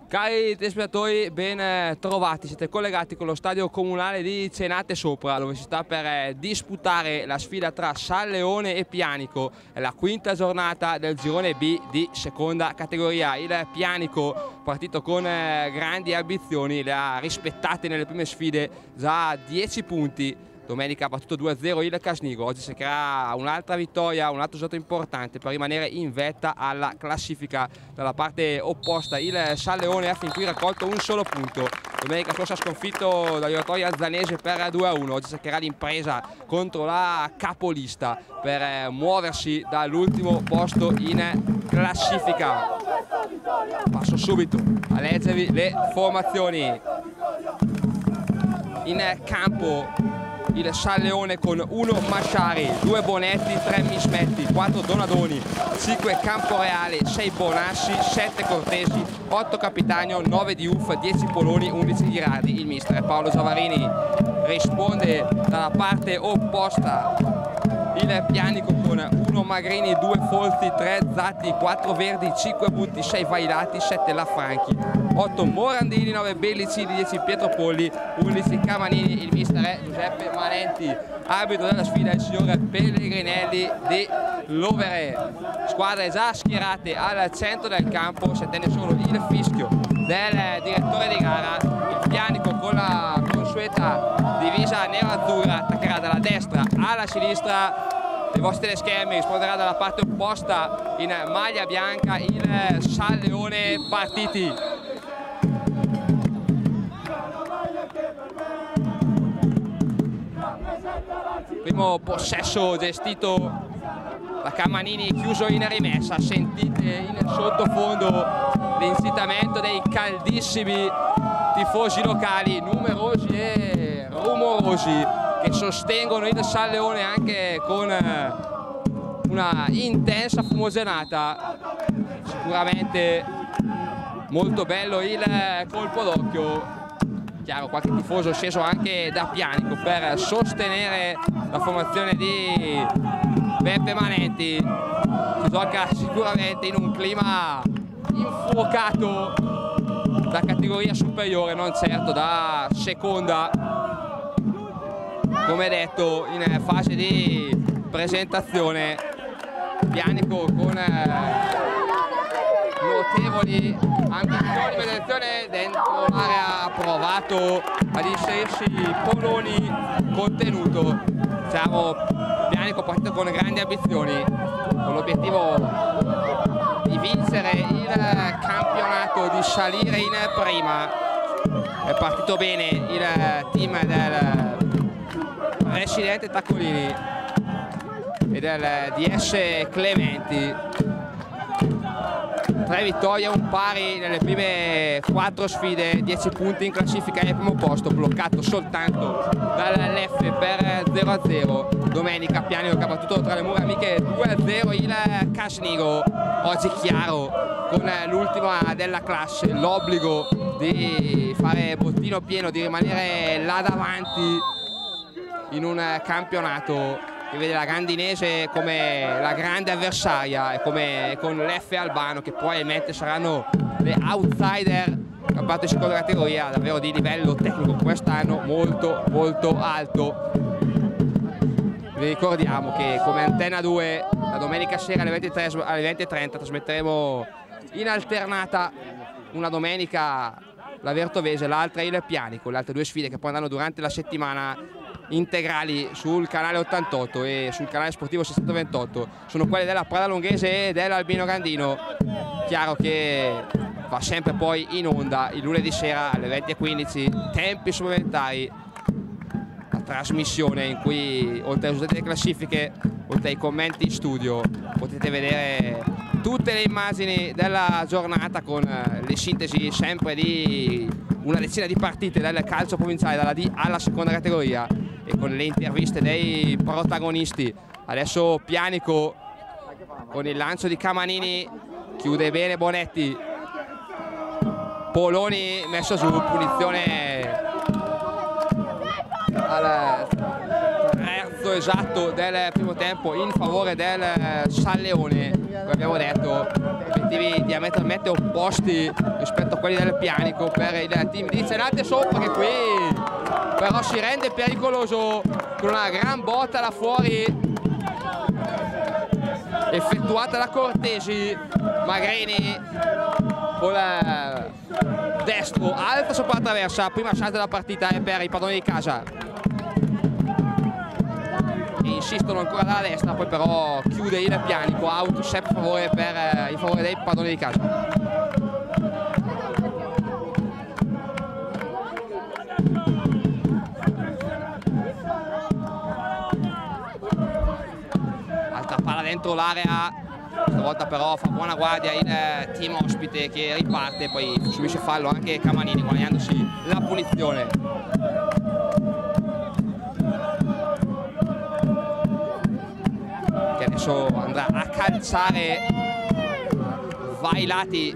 Cari telespettatori, ben trovati, siete collegati con lo stadio comunale di Cenate Sopra, dove si sta per disputare la sfida tra San Leone e Pianico. È la quinta giornata del girone B di seconda categoria. Il Pianico, partito con grandi ambizioni, le ha rispettate nelle prime sfide, già 10 punti. Domenica ha battuto 2-0 il Casnigo, oggi cercherà un'altra vittoria, un altro risultato importante per rimanere in vetta alla classifica. Dalla parte opposta il San Leone ha fin qui raccolto un solo punto. Domenica scorsa ha sconfitto l'Oratorio Azzanese per 2-1, oggi cercherà l'impresa contro la capolista per muoversi dall'ultimo posto in classifica. Passo subito a leggervi le formazioni. In campo il San Leone con 1 Masciari, 2 Bonetti, 3 Mismetti, 4 Donadoni, 5 Camporeale, 6 Bonassi, 7 Cortesi, 8 Capitagno, 9 Diouf, 10 Poloni, 11 Ghirardi. Il mister Paolo Zavarini risponde dalla parte opposta. Il Pianico con 1 Magrini, 2 Folti, 3 Zatti, 4 Verdi, 5 Butti, 6 Vailati, 7 Lafranchi, 8 Morandini, 9 Bellicini, 10 Pietropolli, 11 Camanini. Il mister è Giuseppe Manenti, arbitro della sfida il signore Pellegrinelli di Lovere. Squadre già schierate al centro del campo, si attende solo il fischio del direttore di gara. Il Pianico con la consueta divisa nero-azzurra attaccherà dalla destra alla sinistra. I vostri teleschermi risponderà dalla parte opposta in maglia bianca il San Leone. Partiti. Primo possesso gestito da Camanini, chiuso in rimessa. Sentite in sottofondo l'incitamento dei caldissimi tifosi locali, numerosi e rumorosi, che sostengono il San Leone anche con una intensa fumogenata. Sicuramente molto bello il colpo d'occhio. Chiaro, qualche tifoso sceso anche da Pianico per sostenere la formazione di Beppe Manenti. Si gioca sicuramente in un clima infuocato da categoria superiore, non certo da seconda. Come detto, in fase di presentazione, Pianico con notevoli ambizioni. Attenzione, dentro l'area ha provato ad inserirsi Poloni, contenuto. Siamo Pianico partito con grandi ambizioni, con l'obiettivo di vincere il campionato, di salire in prima. È partito bene il team del residente Taccolini e del DS Clementi. 3 vittorie, un pari nelle prime 4 sfide, 10 punti in classifica e al primo posto, bloccato soltanto dall'F per 0-0. Domenica Pianico che ha battuto tra le mura amiche 2-0 il Casnigo. Oggi chiaro, con l'ultima della classe, l'obbligo di fare bottino pieno, di rimanere là davanti in un campionato che vede la Gandinese come la grande avversaria e come con l'F Albano, che probabilmente saranno le outsider, campionato di seconda categoria davvero di livello tecnico quest'anno molto alto. Vi ricordiamo che come Antenna 2 la domenica sera alle 20:30 trasmetteremo in alternata una domenica la Vertovese, l'altra il Pianico. Le altre 2 sfide che poi andranno durante la settimana integrali sul canale 88 e sul canale sportivo 628 sono quelle della Prada Longhese e dell'Albino Gandino. Chiaro che va sempre poi in onda il lunedì sera alle 20:15, tempi supplementari, la trasmissione in cui oltre ai risultati delle classifiche, oltre ai commenti in studio, potete vedere tutte le immagini della giornata con le sintesi sempre di una decina di partite dal calcio provinciale, dalla D alla seconda categoria, e con le interviste dei protagonisti. Adesso Pianico con il lancio di Camanini, chiude bene Bonetti, Poloni messo su, punizione al terzo esatto del primo tempo in favore del San Leone. come abbiamo detto, obiettivi diametralmente opposti rispetto a quelli del Pianico per il team di Zenate sopra, che qui però si rende pericoloso con una gran botta da fuori effettuata da Cortesi. Magrini con destro, alta sopra la traversa, prima chance della partita è per i padroni di casa, e insistono ancora dalla destra, poi però chiude il Pianico, out sempre in favore dei padroni di casa. Altra palla dentro l'area, stavolta però fa buona guardia il team ospite che riparte, poi subisce fallo anche Camanini guadagnandosi la punizione. Che adesso andrà a calciare, va ai lati.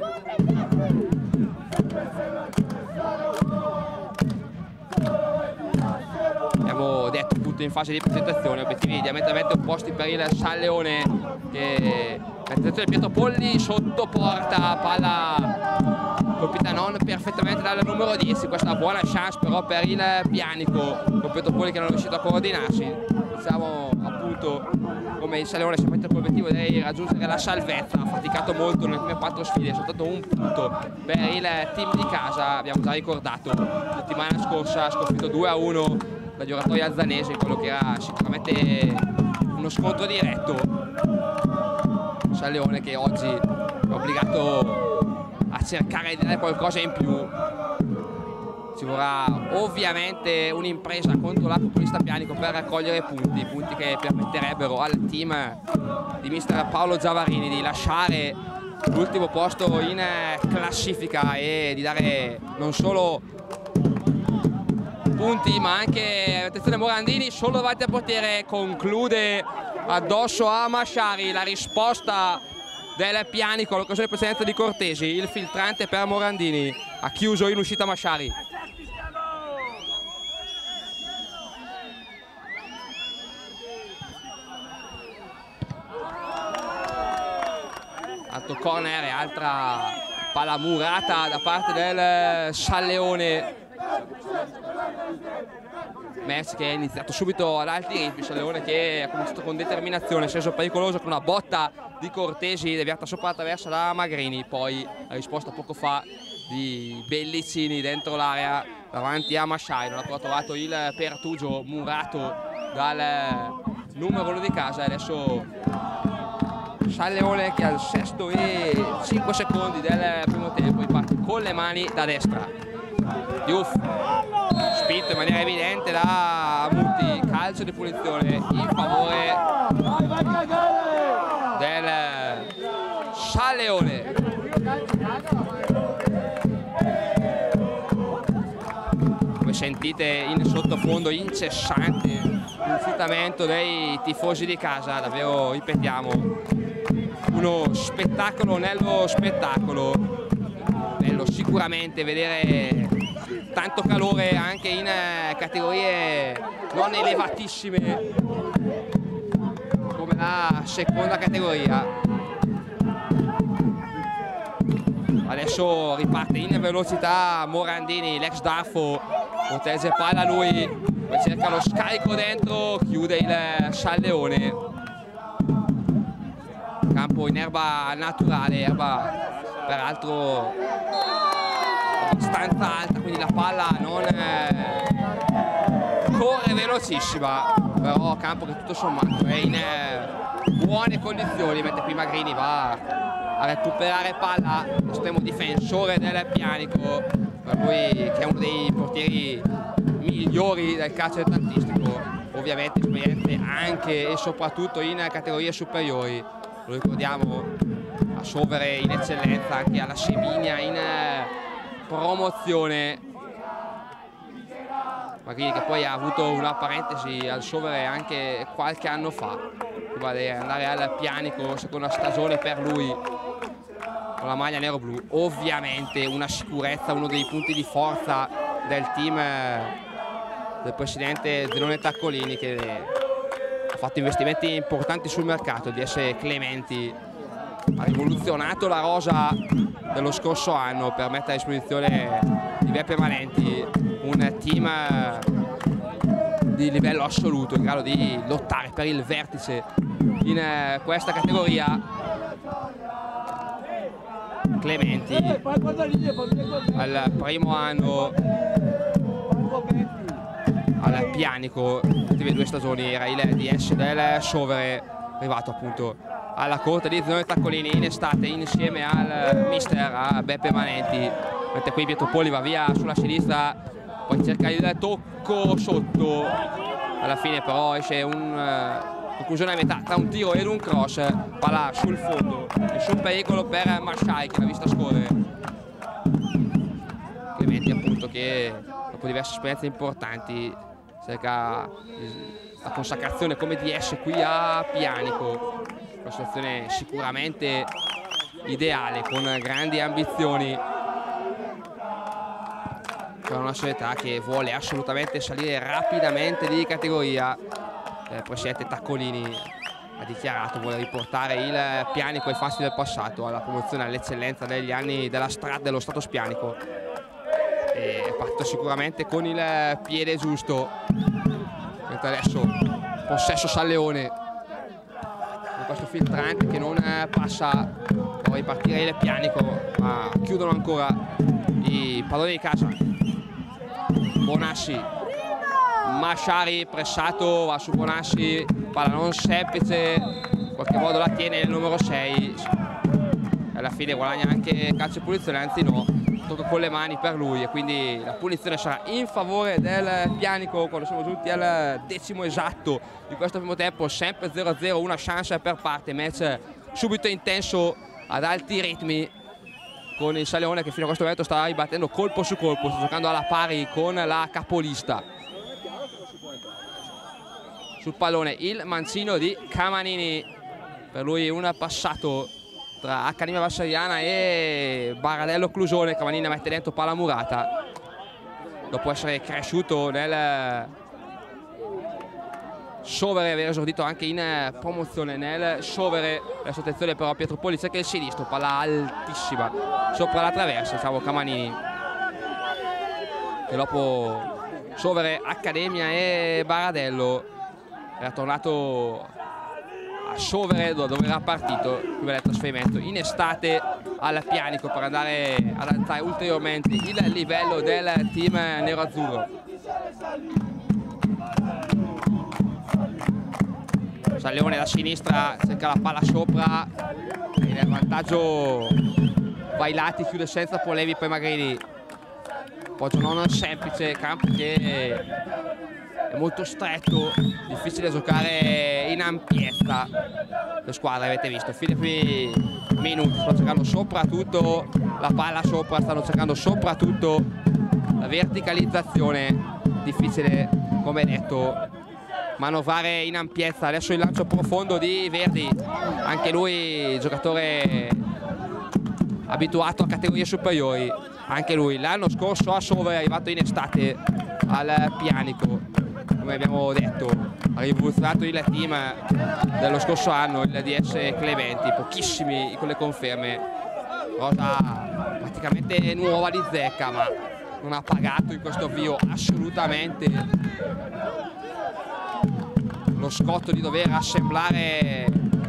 Abbiamo detto tutto in fase di presentazione, obiettivi diametralmente opposti per il San Leone, che attenzione Pietro Polli sotto porta, palla colpita non perfettamente dal numero 10, questa buona chance però per il Pianico, con Pietro Polli che non è riuscito a coordinarsi. Diciamo appunto come il San Leone si mette l'obiettivo di raggiungere la salvezza, ha faticato molto nelle prime 4 sfide, è soltanto un punto per il team di casa. Abbiamo già ricordato la settimana scorsa sconfitto 2-1 dagli oratori alzanesi, quello che era sicuramente uno scontro diretto. San Leone che oggi è obbligato a cercare di dare qualcosa in più. Ci vorrà ovviamente un'impresa contro la Popolista Pianico per raccogliere punti che permetterebbero al team di mister Paolo Giavarini di lasciare l'ultimo posto in classifica e di dare non solo punti ma anche, attenzione, Morandini solo davanti al portiere, conclude addosso a Masciari. La risposta del Pianico all'occasione precedente di Cortesi, il filtrante per Morandini, ha chiuso in uscita Masciari. Alto corner e altra palla murata da parte del San Leone. Match che è iniziato subito ad alti ritmi, San Leone che ha cominciato con determinazione, senso pericoloso con una botta di Cortesi deviata sopra la traversa da Magrini, poi la risposta poco fa di Bellicini dentro l'area davanti a Masciai, non ha trovato il pertugio murato dal numero 1 di casa. E adesso San Leone che al 6° e 5 secondi del primo tempo riparte con le mani da destra. Diouf spinto in maniera evidente da Muti, calcio di punizione in favore del San Leone. Come sentite in sottofondo incessante l'incitamento dei tifosi di casa, davvero ripetiamo uno spettacolo nello spettacolo. Bello sicuramente vedere tanto calore anche in categorie non elevatissime come la seconda categoria. Adesso riparte in velocità Morandini, l'ex Daffo, protegge palla lui, poi cerca lo scarico dentro, chiude il San Leone. Campo in erba naturale, erba peraltro abbastanza alta, quindi la palla non corre velocissima, però campo che tutto sommato è in buone condizioni, mentre qui Magrini va a recuperare palla, estremo difensore del Pianico, per lui che è uno dei portieri migliori del calcio dilettantistico, ovviamente esperienze anche e soprattutto in categorie superiori. Lo ricordiamo a Sovere in eccellenza, anche alla Seminia in promozione. Magrini che poi ha avuto una parentesi al Sovere anche qualche anno fa, prima di andare al Pianico, seconda stagione per lui con la maglia nero-blu. Ovviamente una sicurezza, uno dei punti di forza del team del presidente Zenone Taccolini, che ha fatto investimenti importanti sul mercato, di essere Clementi ha rivoluzionato la rosa dello scorso anno per mettere a disposizione di Beppe Manenti un team di livello assoluto in grado di lottare per il vertice in questa categoria. Clementi al primo anno al Pianico, le ultime 2 stagioni era il DS del Sciovere, arrivato appunto alla corte di Zenone Taccolini in estate insieme al mister, a Beppe Manenti, mentre qui Pietro Polli va via sulla sinistra, poi cerca il tocco sotto, alla fine però esce un conclusione a metà tra un tiro ed un cross, palla sul fondo, nessun pericolo per Masciai che l'ha vista scorrere. Clementi appunto che dopo diverse esperienze importanti cerca la consacrazione come DS qui a Pianico, una situazione sicuramente ideale con grandi ambizioni per una società che vuole assolutamente salire rapidamente di categoria. Il presidente Taccolini ha dichiarato vuole riportare il Pianico ai fasti del passato, alla promozione all'eccellenza degli anni della strada dello Stato Spianico, e è partito sicuramente con il piede giusto, mentre adesso possesso Salleone con questo filtrante che non passa, può ripartire il Pianico, ma chiudono ancora i padroni di casa. Bonassi, Masciari pressato, va su Bonassi, palla non semplice, in qualche modo la tiene il numero 6, alla fine guadagna anche calcio e punizione, anzi no, tocca con le mani per lui e quindi la punizione sarà in favore del Pianico quando siamo giunti al 10° esatto di questo primo tempo, sempre 0-0, una chance per parte, match subito intenso ad alti ritmi con il Salleone che fino a questo momento sta ribattendo colpo su colpo, sta giocando alla pari con la capolista. Sul pallone il mancino di Camanini, per lui un passato tra Accademia Vassariana e Baradello Clusone. Camanini mette dentro palla murata dopo essere cresciuto nel Sciovere, aver esordito anche in promozione nel Sciovere. Adesso attenzione però Pietro Polli cerca il sinistro, palla altissima sopra la traversa, diciamo Camanini che dopo Sciovere, Accademia e Baradello era tornato a Sciovere dove era partito prima del trasferimento in estate al Pianico per andare ad alzare ulteriormente il livello del team nero-azzurro. Salleone da sinistra cerca la palla sopra e nel vantaggio va ai lati, chiude senza problemi, poi Magrini appoggio non semplice, campo che è molto stretto, difficile giocare in ampiezza. Le squadre avete visto, fine qui minuti stanno cercando soprattutto la palla sopra, stanno cercando soprattutto la verticalizzazione, difficile come detto manovrare in ampiezza. Adesso il lancio profondo di Verdi, anche lui giocatore abituato a categorie superiori, anche lui l'anno scorso a Sciovere è arrivato in estate al Pianico, come abbiamo detto ha rivoluzionato il team dello scorso anno, il DS Clementi, pochissimi con le conferme, rosa praticamente nuova di zecca, ma non ha pagato in questo avvio assolutamente lo scotto di dover assemblare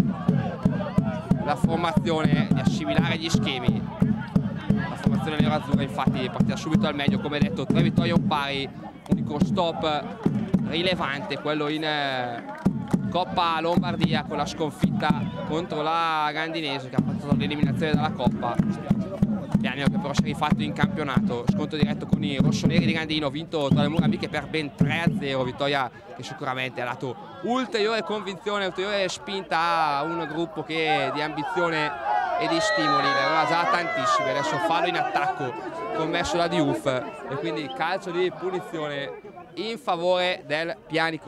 la formazione, di assimilare gli schemi. La formazione nerazzurra infatti partirà subito al meglio, come detto 3 vittorie un pari, unico stop rilevante quello in Coppa Lombardia con la sconfitta contro la Gandinese che ha portato l'eliminazione dalla Coppa. Pianico che però si è rifatto in campionato, scontro diretto con i rossoneri di Gandino, vinto tra le mura amiche per ben 3-0, vittoria che sicuramente ha dato ulteriore convinzione, ulteriore spinta a un gruppo che di ambizione e di stimoli ne aveva già tantissimi. Adesso fallo in attacco commesso da Diouf e quindi calcio di punizione in favore del Pianico.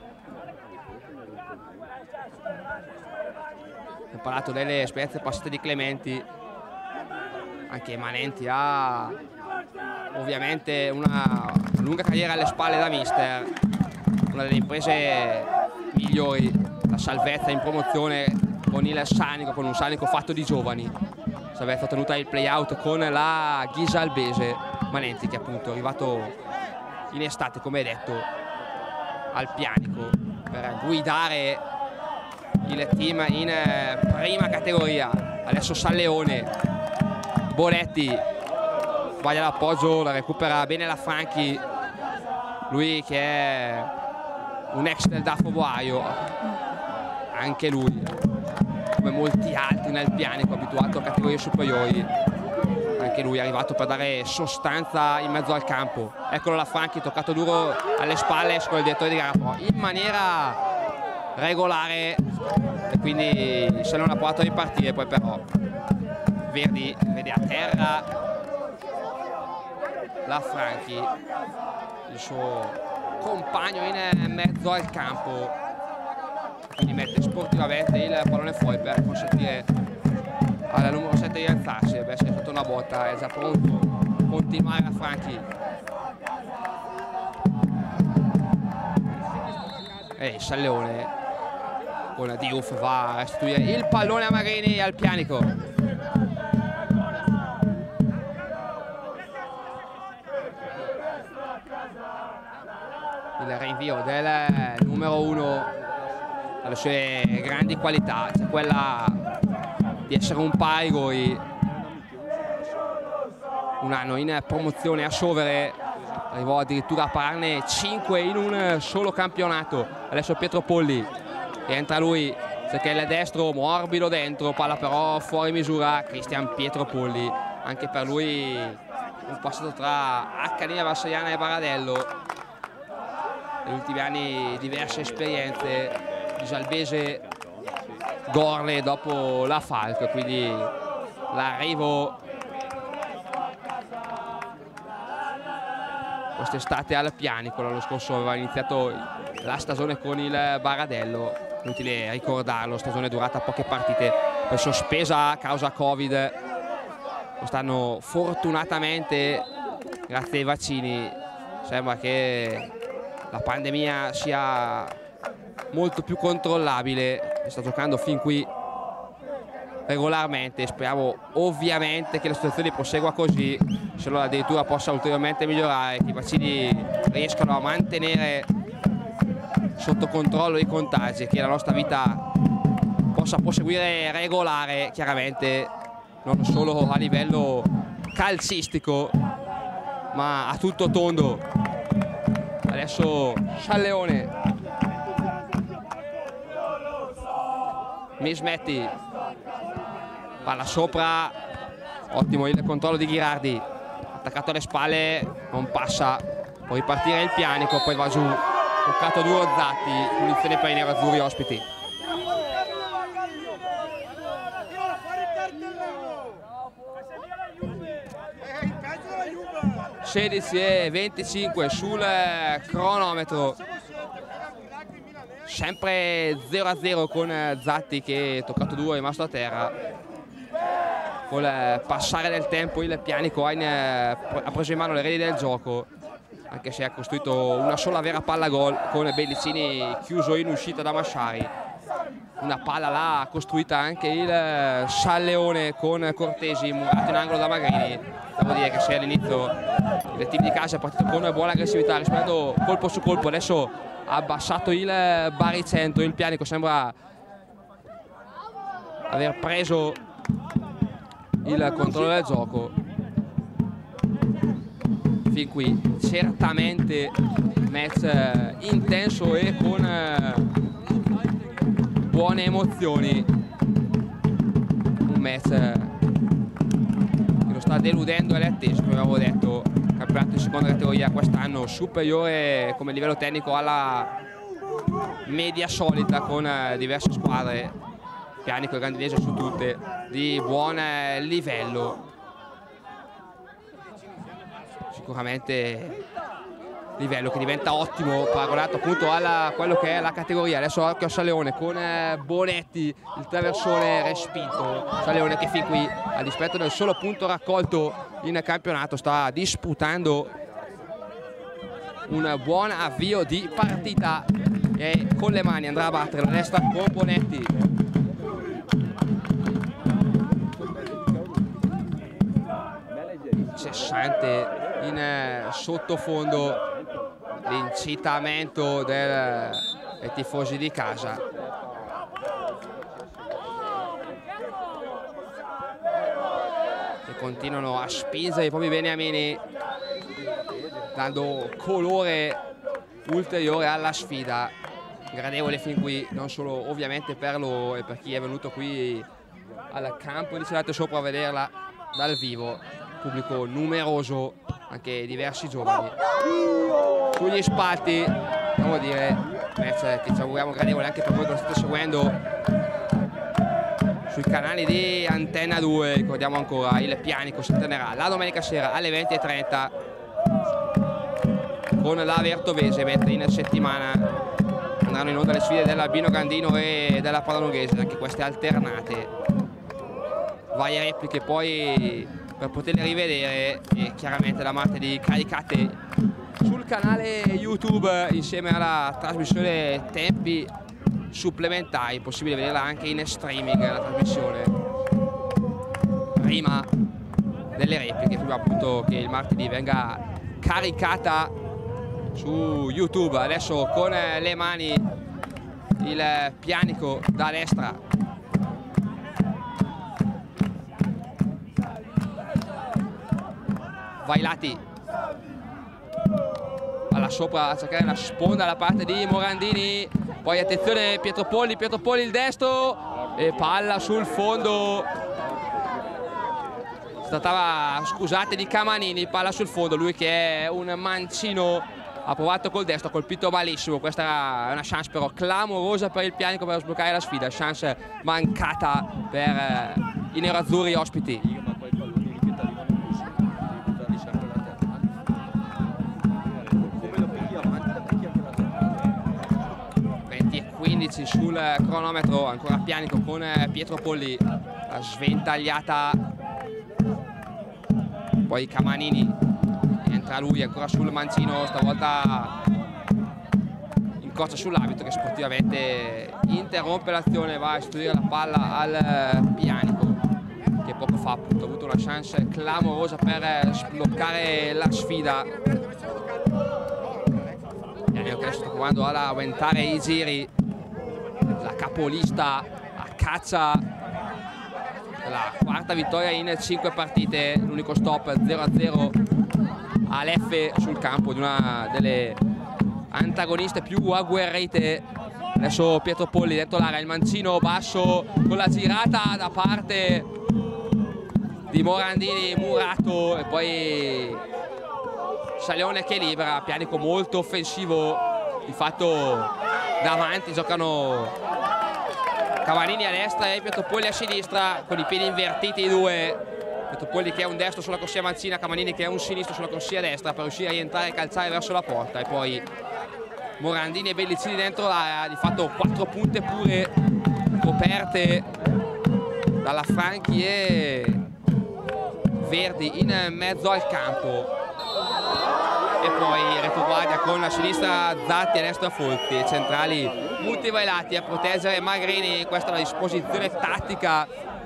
Abbiamo parlato delle esperienze passate di Clementi, anche Manenti ha ovviamente una lunga carriera alle spalle da mister, una delle imprese migliori, la salvezza in promozione con il Sanico, con un Sanico fatto di giovani. Sarebbe stata tenuta il play out con la Ghisalbese. Manenti, che appunto è arrivato in estate, come detto, al Pianico per guidare il team in prima categoria. Adesso Salleone, Bonetti sbaglia l'appoggio, la recupera bene la Franchi, lui che è un ex del Dafo Boaio, anche lui come molti altri nel Pianico, abituato a categorie superiori, anche lui è arrivato per dare sostanza in mezzo al campo. Eccolo la Franchi, toccato duro alle spalle con il direttore di gara, però in maniera regolare, e quindi se non ha provato a ripartire. Poi però Verdi vede a terra la Franchi, il suo compagno in mezzo al campo, quindi mette sportivamente il pallone fuori per consentire alla numero 7 di alzarsi. Deve essere sotto una botta, è già pronto a continuare la Franchi. E Salleone con Diouf va a restituire il pallone a Magrini e al Pianico. Il rinvio del numero 1 alle sue grandi qualità, cioè quella di essere un Paigoi, un anno in promozione a Sciovere, arrivò addirittura a pararne 5 in un solo campionato. Adesso Pietro Polli, entra lui, perché il destro morbido dentro, palla però fuori misura. Cristian Pietro Polli, anche per lui un passato tra Accademia Varsaiana e Baradello, negli ultimi anni diverse esperienze, Ghisalbese, Gorle dopo la Falco, quindi l'arrivo quest'estate al Pianico. L'anno scorso aveva iniziato la stagione con il Baradello, inutile ricordarlo, stagione durata poche partite, poi sospesa a causa Covid. Quest'anno fortunatamente, grazie ai vaccini, sembra che la pandemia sia molto più controllabile e sta giocando fin qui regolarmente. Speriamo ovviamente che la situazione prosegua così, se no addirittura possa ulteriormente migliorare, che i vaccini riescano a mantenere sotto controllo i contagi e che la nostra vita possa proseguire regolare, chiaramente non solo a livello calcistico ma a tutto tondo. Adesso Salleone, Mismetti, palla sopra, ottimo il controllo di Ghirardi, attaccato alle spalle, non passa, può ripartire il Pianico, poi va giù, toccato duro Zatti, punizione per i nerazzurri ospiti. 16:25 sul cronometro, sempre 0-0 con Zatti che toccato duro è rimasto a terra. Col passare del tempo il Pianico ha preso in mano le redini del gioco, anche se ha costruito una sola vera palla gol con Bellicini chiuso in uscita da Masciari. Una palla là costruita anche il Salleone con Cortesi murato in angolo da Magrini. Devo dire che se all'inizio il team di casa è partito con buona aggressività rispondendo colpo su colpo, adesso ha abbassato il baricentro. Il Pianico sembra aver preso il controllo del gioco. Fin qui certamente match intenso e con buone emozioni, un match che lo sta deludendo e attesa, come avevo detto. Campionato in seconda categoria quest'anno superiore come livello tecnico alla media solita, con diverse squadre, Pianico e Gandinese su tutte, di buon livello. Sicuramente livello che diventa ottimo paragonato appunto a quello che è la categoria. Adesso occhio a Salleone con Bonetti, il traversone respinto. Salleone che fin qui, a dispetto del solo punto raccolto in campionato, sta disputando un buon avvio di partita e con le mani andrà a battere la destra con Bonetti. incessante in sottofondo l'incitamento dei tifosi di casa. Che continuano a spingere i propri beniamini, dando colore ulteriore alla sfida. Gradevole fin qui, non solo ovviamente per loro e per chi è venuto qui al campo di Celate Sopra a vederla dal vivo, pubblico numeroso, anche diversi giovani. Sugli spalti, devo dire, match che ci auguriamo gradevole anche per voi che lo state seguendo sui canali di Antenna 2. Ricordiamo ancora, il Pianico si alternerà la domenica sera alle 20:30 con la Vertovese, mentre in settimana andranno in onda le sfide dell'Albino Gandino e della Pallanughese, anche queste alternate. Varie repliche poi per poterle rivedere, e chiaramente da martedì caricate sul canale YouTube insieme alla trasmissione Tempi Supplementari. Possibile vederla anche in streaming la trasmissione prima delle repliche, prima appunto che il martedì venga caricata su YouTube. Adesso con le mani il Pianico da destra, Vailati alla sopra a cercare la sponda da parte di Morandini, poi attenzione Pietropolli il destro e palla sul fondo. Si trattava, scusate, di Camanini, palla sul fondo, lui che è un mancino, ha provato col destro, ha colpito malissimo. Questa è una chance però clamorosa per il Pianico per sbloccare la sfida, chance mancata per i nerazzurri ospiti. 20:15 sul cronometro, ancora Pianico con Pietropolli, la sventagliata, poi Camanini, entra lui ancora sul mancino, stavolta incrocia sull'arbitro che sportivamente interrompe l'azione, va a istituire la palla al Pianico, che poco fa appunto ha avuto una chance clamorosa per sbloccare la sfida. Pianico che adesso sta provando ad aumentare i giri, la capolista a caccia la quarta vittoria in 5 partite, l'unico stop 0-0 all'F sul campo di una delle antagoniste più agguerrite. Adesso Pietropolli dentro l'area, il mancino basso con la girata da parte di Morandini, murato, e poi Salione che libera. Pianico molto offensivo, di fatto davanti giocano Camanini a destra e Pietropolli a sinistra, con i piedi invertiti i due. Pietropolli che è un destro sulla corsia mancina, Camanini che è un sinistro sulla corsia destra per riuscire a rientrare e calciare verso la porta. E poi Morandini e Bellicini dentro l'area, di fatto 4 punte pure coperte dalla Franchi e Verdi in mezzo al campo. E poi retroguardia con la sinistra Zatti e a destra Folti, centrali Muti Vailati a proteggere Magrini. Questa è la disposizione tattica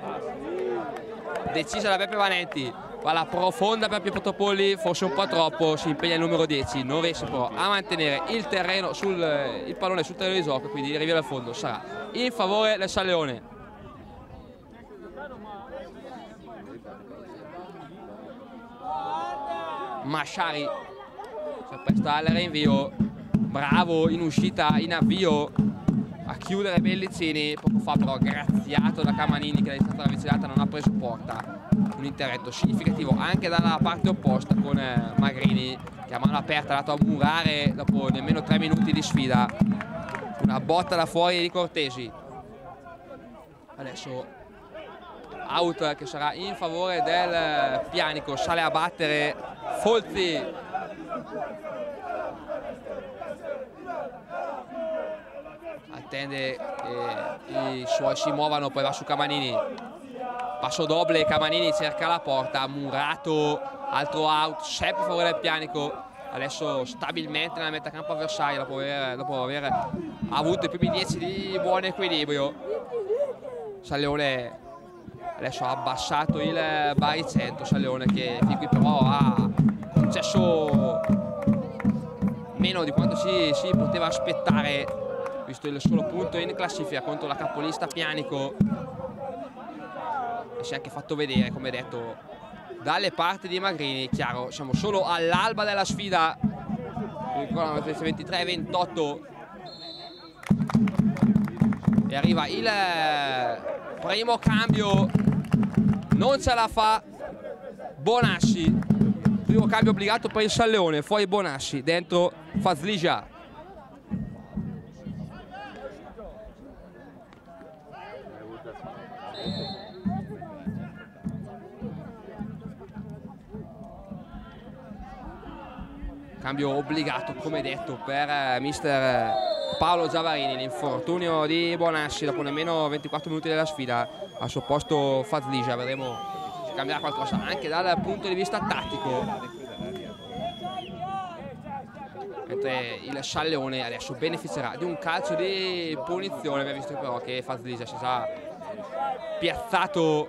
decisa da Beppe Valenti. Palla profonda per Pietropolli, forse un po' troppo, si impegna il numero 10, non riesce però a mantenere il terreno il pallone sul terreno di gioco, quindi il rinvio dal fondo sarà in favore del San Leone. Masciari si appresta al rinvio, bravo in uscita, in avvio a chiudere Bellicini, poco fa però graziato da Camanini che è stata ravvicinata, non ha preso porta. Un intervento significativo anche dalla parte opposta con Magrini che a mano aperta ha dato a murare dopo nemmeno 3 minuti di sfida. Una botta da fuori di Cortesi. Adesso out che sarà in favore del Pianico, sale a battere Folzi. Attende che i suoi si muovano, poi va su Camanini. Passo doble, Camanini cerca la porta, murato, altro out, sempre a favore del Pianico. Adesso stabilmente nella metà campo avversaria dopo aver avuto i primi 10 di buon equilibrio. San Leone Adesso ha abbassato il baricentro Salleone, che fin qui però ha concesso meno di quanto si poteva aspettare, visto il solo punto in classifica contro la capolista Pianico, e si è anche fatto vedere, come detto, dalle parti di Magrini. Chiaro, siamo solo all'alba della sfida, 23-28, e arriva il primo cambio, non ce la fa Bonasci, primo cambio obbligato per il Salleone, fuori Bonasci, dentro Fazlija. Cambio obbligato, come detto, per mister Paolo Giavarini. L'infortunio di Bonasci dopo nemmeno 24 minuti della sfida, al suo posto Fazlija. Vedremo se cambierà qualcosa anche dal punto di vista tattico, mentre il Salleone adesso beneficerà di un calcio di punizione. Abbiamo visto però che Fazlija si è già piazzato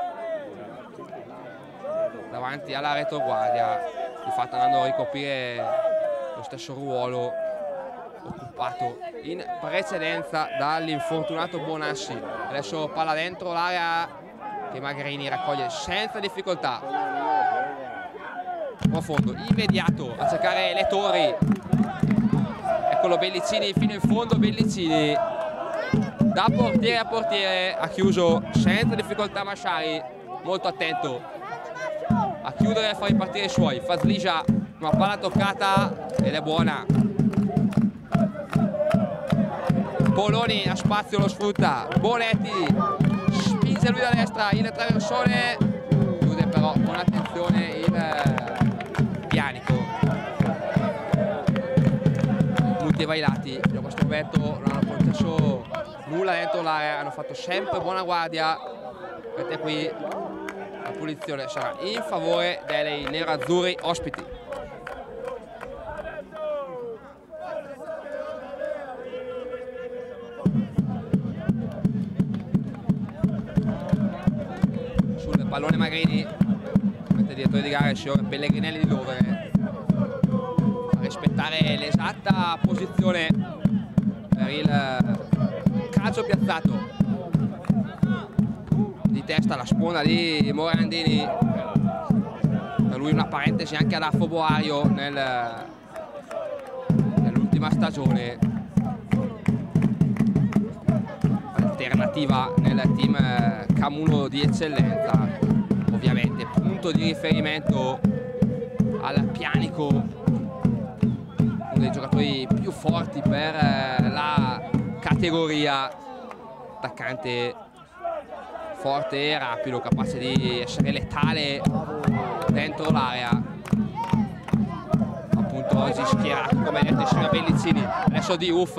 davanti alla retroguardia, di fatto andando a ricoprire lo stesso ruolo occupato in precedenza dall'infortunato Bonasci. Adesso palla dentro l'area che Magrini raccoglie senza difficoltà, profondo, immediato a cercare le torri. Eccolo Bellicini fino in fondo, Bellicini da portiere a portiere, ha chiuso senza difficoltà Masciari, molto attento a chiudere e a far ripartire i suoi. Fazlija, una palla toccata ed è buona. Poloni a spazio, lo sfrutta. Bonetti spinge lui da destra, il traversone, chiude però con attenzione il Pianico. Mutteva ai lati, da questo momento non hanno concesso nulla dentro l'area, hanno fatto sempre buona guardia, perché qui la punizione sarà in favore dei nerazzurri ospiti. Sul pallone Magrini, mentre direttore di gara il signor Pellegrinelli di Lovere, a rispettare l'esatta posizione per il calcio piazzato. Di testa la sponda di Morandini, per lui una parentesi anche ad Affo Boario nell'ultima stagione, alternativa nel team Camulo di eccellenza, ovviamente punto di riferimento al Pianico, uno dei giocatori più forti per la categoria, attaccante forte e rapido, capace di essere letale dentro l'area. Appunto oggi schierato, come detto, insieme a Bellicini. Adesso di Uff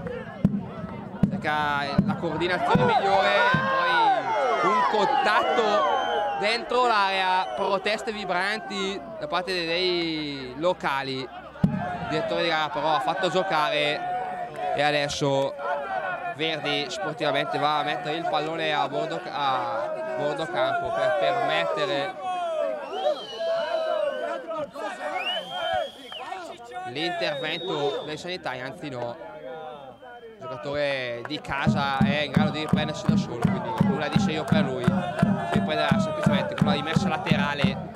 cerca la coordinazione migliore, poi un contatto dentro l'area, proteste vibranti da parte dei locali. Il direttore di gara però ha fatto giocare e adesso Verdi sportivamente va a mettere il pallone a bordo campo per permettere l'intervento dei sanitari, anzi no, il giocatore di casa è in grado di riprendersi da solo, quindi nulla dice io per lui, si riprenderà semplicemente con la rimessa laterale.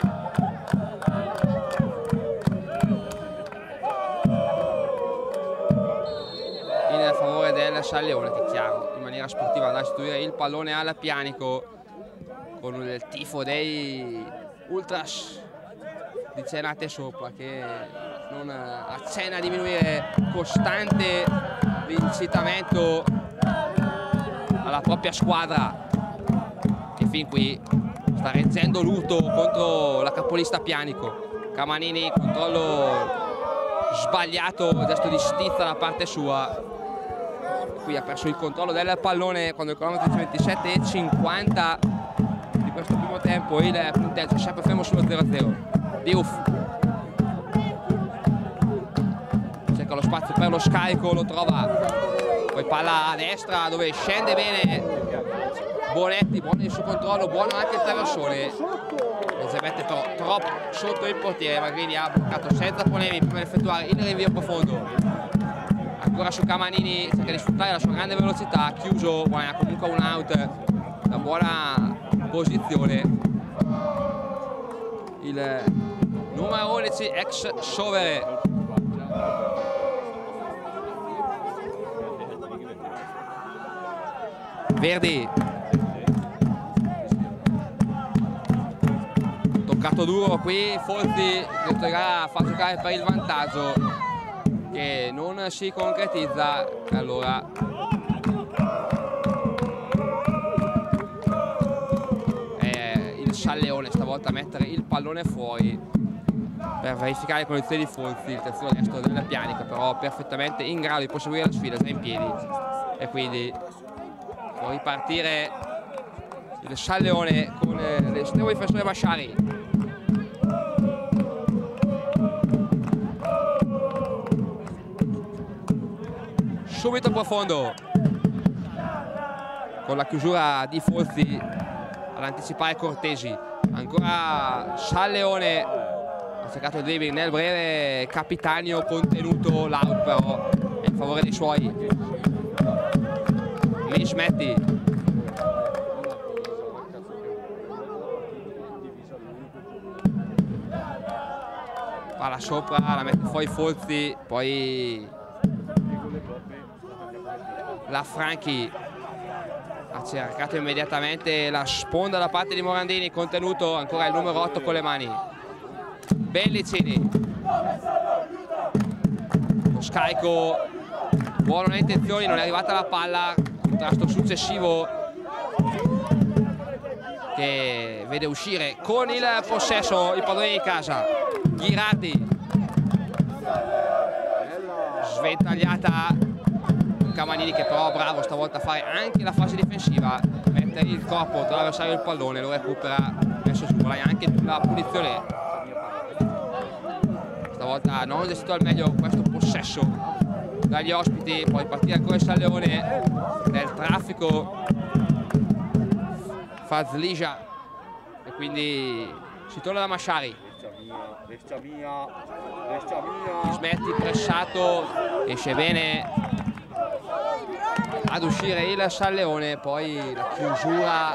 In favore del Salleone, che chiaro in maniera sportiva andrà a istituire il pallone al Pianico con il tifo dei Ultras di Cenate sopra, che non accenna a diminuire, costante l'incitamento alla propria squadra, che fin qui sta reggendo l'urto contro la capolista Pianico. Camanini, controllo sbagliato, gesto di stizza da parte sua. Qui ha perso il controllo del pallone quando il cronometro è 27:50 di questo primo tempo. Il punteggio è sempre fermo sullo 0-0. Diouf cerca lo spazio per lo scarico, lo trova, poi palla a destra dove scende bene Bonetti, buono il suo controllo, buono anche il traversone, leggermente però troppo sotto il portiere. Magrini ha bloccato senza problemi prima di effettuare il rinvio profondo. Ancora su Camanini, cerca di sfruttare la sua grande velocità, chiuso, guadagna comunque un out, una buona posizione il numero 11 ex Sovere. Verdi, toccato duro qui, Folzi fa giocare per il vantaggio che non si concretizza. Allora il Salleone stavolta a mettere il pallone fuori per verificare le condizioni di Folzi, il terzino destro del Pianica, però perfettamente in grado di proseguire la sfida, già in piedi, e quindi può ripartire il Salleone con l'estremo difensore Masciari. Subito profondo con la chiusura di Folzi ad anticipare Cortesi. Ancora Salleone, ha cercato il dribbling nel breve, Capitanio contenuto, l'out però è in favore dei suoi. Mismetti, palla sopra, la mette fuori Folzi, poi la Franchi ha cercato immediatamente la sponda da parte di Morandini, contenuto ancora il numero 8 con le mani. Bellicini, lo scarico buono nelle intenzioni, non è arrivata la palla, contrasto successivo che vede uscire con il possesso i padroni di casa. Ghirardi, sventagliata Camanini, che però bravo stavolta a fare anche la fase difensiva, mettere il corpo tra l'avversario e il pallone, lo recupera, messo su, e anche la punizione. Stavolta non gestito al meglio questo possesso dagli ospiti, poi partire ancora il Salleone nel traffico, fa Zligia e quindi si torna da Masciari. Smetti pressato, esce bene ad uscire il Salleone, poi la chiusura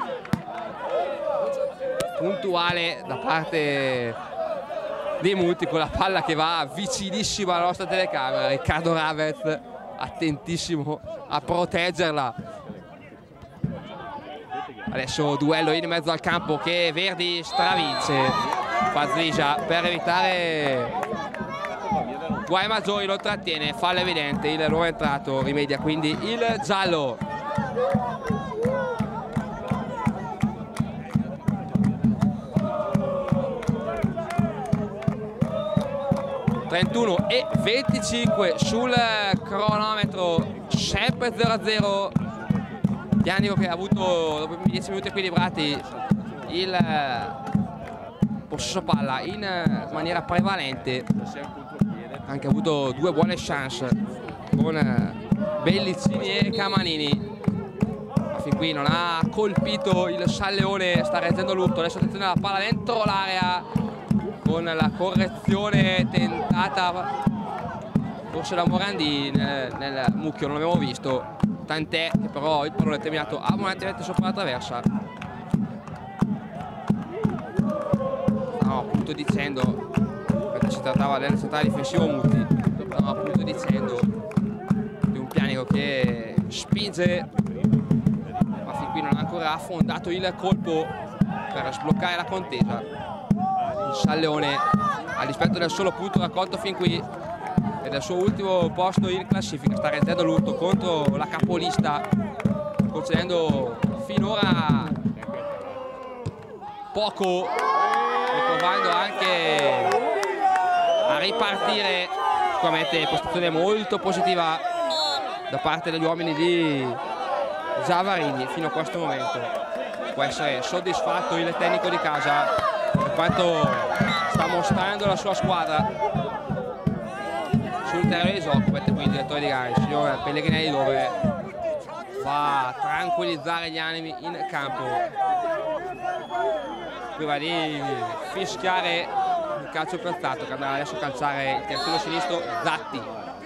puntuale da parte di Muti con la palla che va vicinissima alla nostra telecamera. Riccardo Ravez attentissimo a proteggerla. Adesso duello in mezzo al campo che Verdi stravince, fa Zligia per evitare guai maggiori, lo trattiene, fallo evidente, il nuovo entrato rimedia quindi il giallo. (31:25) sul cronometro, sempre 0-0. Pianico che ha avuto dopo 10 minuti equilibrati il possesso palla in maniera prevalente, ha anche avuto due buone chance con Bellicini e Camanini, ma fin qui non ha colpito il Salleone, sta reggendo l'urto. Adesso attenzione alla palla dentro l'area con la correzione tentata forse da Morandi nel mucchio, non l'avevo visto, tant'è che però il pallone è terminato abbondantemente sopra la traversa. Stavamo appunto dicendo, perché si trattava del centrale difensivo Muti, stavamo appunto dicendo di un Pianico che spinge, ma fin qui non ha ancora affondato il colpo per sbloccare la contesa. Il Salleone, a dispetto del solo punto raccolto fin qui e del suo ultimo posto in classifica, sta reggendo l'urto contro la capolista, concedendo finora poco e provando anche a ripartire. Sicuramente posizione molto positiva da parte degli uomini di Giavarini fino a questo momento. Può essere soddisfatto il tecnico di casa per quanto sta mostrando la sua squadra sul terreno di gioco. Mette qui il direttore di gara, il signor Pellegrinelli, dove fa tranquillizzare gli animi in campo prima di fischiare il calcio piazzato, che andrà adesso a calciare il terzino sinistro Zatti.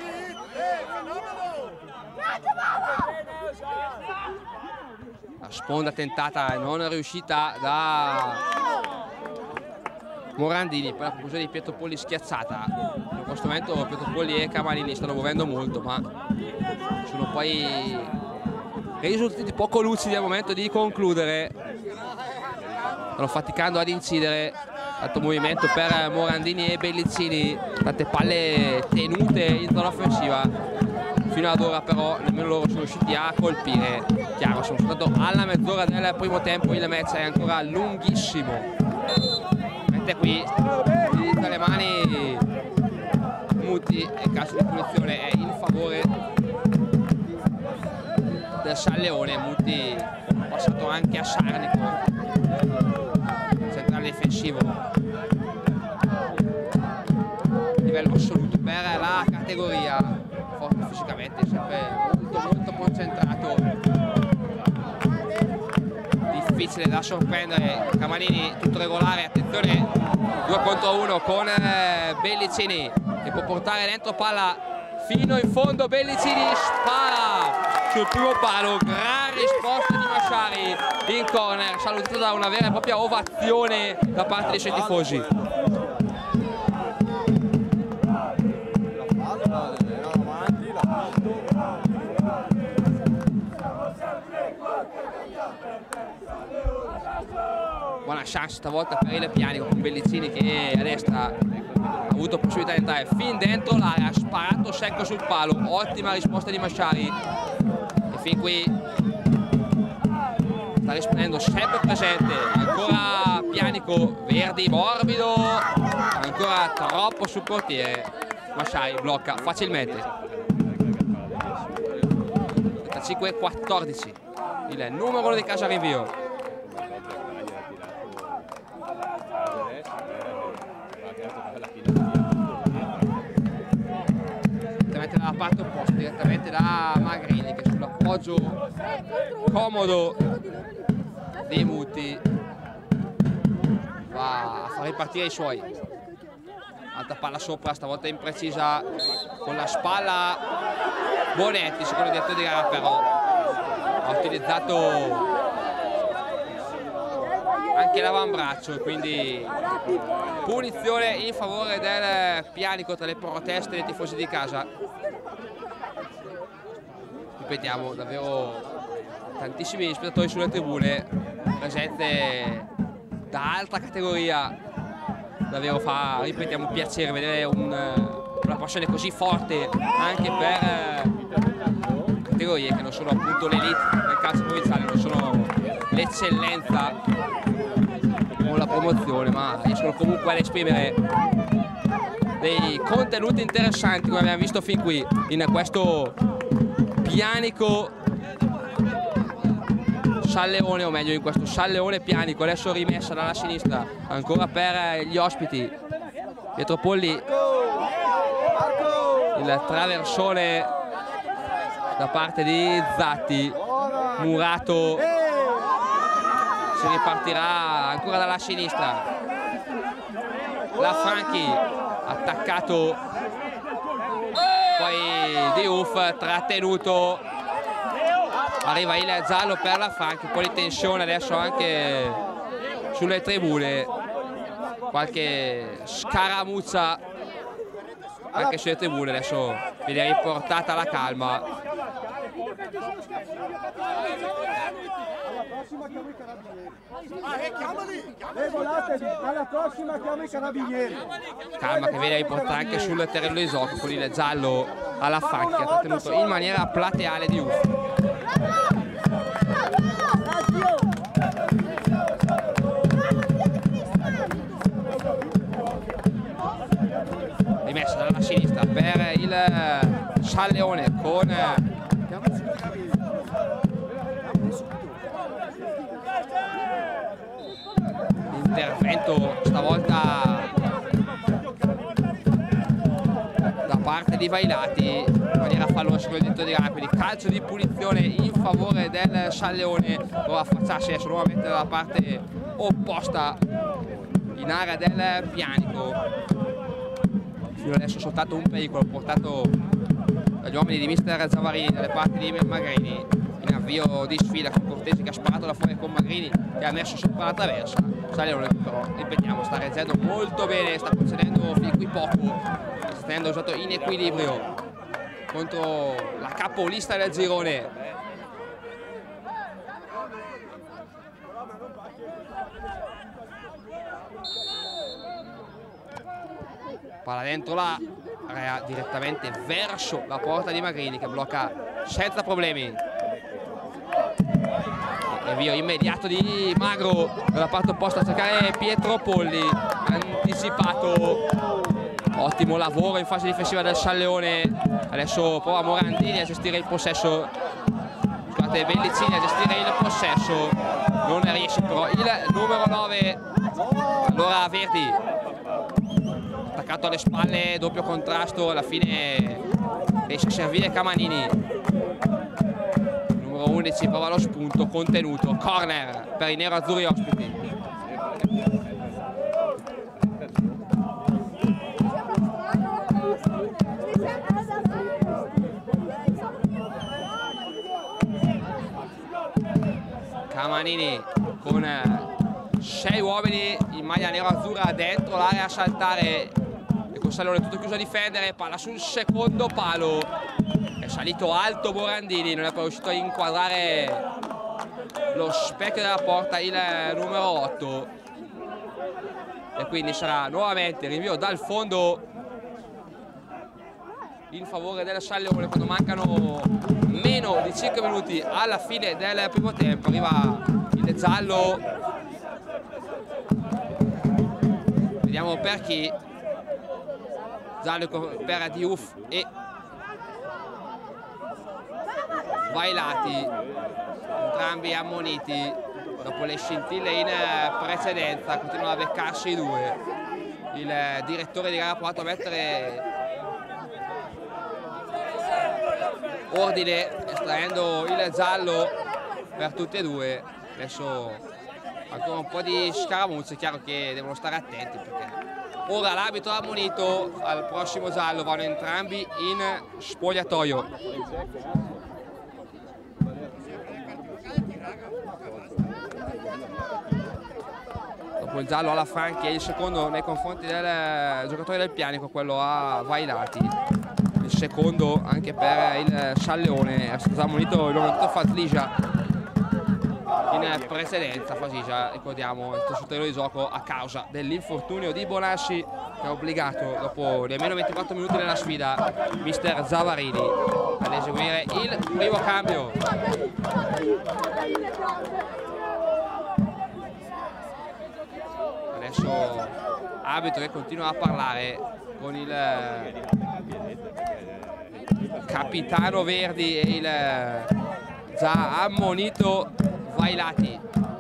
La sponda tentata non riuscita da Morandini, per la conclusione di Pietro Polli schiacciata. In questo momento Pietro Polli e Cavalini stanno muovendo molto, ma sono poi risultati poco lucidi al momento di concludere. Stanno faticando ad incidere. Tanto movimento per Morandini e Bellicini, tante palle tenute in zona offensiva. Fino ad ora però nemmeno loro sono riusciti a colpire. Chiaro, sono stato alla mezz'ora del primo tempo, il match è ancora lunghissimo. Mentre qui utilizza le mani Muti e il calcio di punizione è in favore del San Leone. Muti passato anche a Sarnico, centrale difensivo, livello assoluto per la categoria, forte fisicamente, sempre molto concentrato, difficile da sorprendere. Cavalini tutto regolare, attenzione, 2 contro 1 con Bellicini che può portare dentro palla fino in fondo. Bellicini spara sul primo palo, gran risposta di Masciari in corner, salutato da una vera e propria ovazione da parte dei suoi tifosi. Buona chance stavolta per il Pianico con Bellicini che a destra ha avuto possibilità di entrare fin dentro l'area, ha sparato secco sul palo, ottima risposta di Masciari e fin qui sta rispondendo sempre presente. Ancora Pianico, Verdi morbido, ancora troppo sul portiere. Masciari blocca facilmente. 35-14 il numero 1 di casa rinvio. Dalla parte opposta, direttamente da Magrini che sull'appoggio comodo dei Muti va a far ripartire i suoi. Alta palla sopra, stavolta imprecisa con la spalla Bonetti, secondo il direttore di gara, però ha utilizzato anche l'avambraccio, quindi punizione in favore del Pianico tra le proteste dei tifosi di casa. Ripetiamo, davvero tantissimi spettatori sulle tribune, presenze da alta categoria, davvero fa, ripetiamo, piacere vedere una passione così forte anche per categorie che non sono appunto l'elite del calcio provinciale, non sono l'eccellenza con la promozione, ma riescono comunque ad esprimere dei contenuti interessanti come abbiamo visto fin qui in questo Pianico San Leone, o meglio in questo San Leone Pianico. Adesso rimessa dalla sinistra ancora per gli ospiti. Pietro Polli, il traversone da parte di Zatti. Murato si ripartirà ancora dalla sinistra. La Franchi attaccato, poi Diouf trattenuto, arriva il giallo per la Franchi, un po' di tensione adesso anche sulle tribune, qualche scaramuzza anche sulle tribune, adesso viene riportata la calma. Alla prossima chiamo i carabinieri. Calma che viene riportata anche sul terreno di gioco con il giallo alla Franchi, che ha trattenuto in maniera plateale di Diouf. Rimessa dalla sinistra per il San Leone con l'intervento stavolta da parte di Vailati in maniera fallosa con il dito di là, quindi calcio di punizione in favore del Salleone. Ora affacciarsi adesso nuovamente dalla parte opposta in area del Pianico. Fino adesso soltanto un pericolo portato dagli uomini di mister Zavarini dalle parti di Magrini, in avvio di sfida con Cortesi che ha sparato da fuori con Magrini che ha messo sopra la traversa. Salleone però, ripetiamo, sta reggendo molto bene, sta concedendo fin qui poco, sta tenendo usato in equilibrio contro la capolista del girone. Palla dentro la area direttamente verso la porta di Magrini che blocca senza problemi. Invio immediato di Magro dalla parte opposta a cercare Pietro Polli, anticipato, ottimo lavoro in fase difensiva del Salleone. Adesso prova Morandini a gestire il possesso, scusate, Bellicini a gestire il possesso, non riesce però il numero 9. Allora Verdi attaccato alle spalle, doppio contrasto, alla fine riesce a servire Camanini. Numero 11 prova lo spunto, contenuto, corner per i nero-azzurri ospiti. Camanini con 6 uomini in maglia nero-azzurra dentro l'area a saltare e con Salleone tutto chiuso a difendere, palla sul secondo palo, è salito alto Morandini, non è poi riuscito a inquadrare lo specchio della porta il numero 8 e quindi sarà nuovamente rinvio dal fondo in favore del Salleone quando mancano meno di 5 minuti alla fine del primo tempo. Arriva il giallo, vediamo per chi, giallo per Diouf e Vailati, entrambi ammoniti dopo le scintille in precedenza, continuano a beccarsi i due. Il direttore di gara ha provato a mettere ordine estraendo il giallo per tutti e due. Adesso ancora un po' di scaramuzze, è chiaro che devono stare attenti perché ora l'arbitro ha ammonito al prossimo giallo, vanno entrambi in spogliatoio. Dopo il giallo alla Franchi e il secondo nei confronti del giocatore del Pianico, quello a Vailati. Il secondo anche per il Salleone, è stato ammonito il numero 8 Fazlija in precedenza. Fazlija, ricordiamo, è stato sul terreno di gioco a causa dell'infortunio di Bonasci che ha obbligato dopo nemmeno 24 minuti nella sfida mister Zavarini ad eseguire il primo cambio. Adesso arbitro che continua a parlare con il capitano Verdi e il già ammonito Vailati.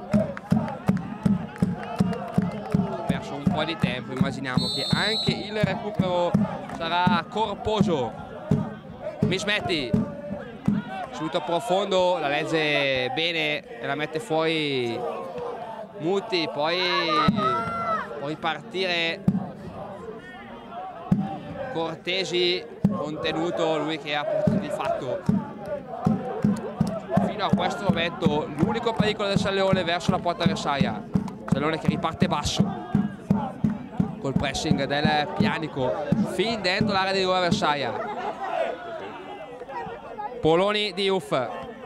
Ha perso un po' di tempo, immaginiamo che anche il recupero sarà corposo. Mismetti subito profondo, la legge bene e la mette fuori Muti, poi può ripartire Cortesi, contenuto, lui che ha portato di fatto fino a questo momento l'unico pericolo del Salleone verso la porta avversaria. Salleone che riparte basso col pressing del Pianico fin dentro l'area di rigore avversaria. Poloni Diouf,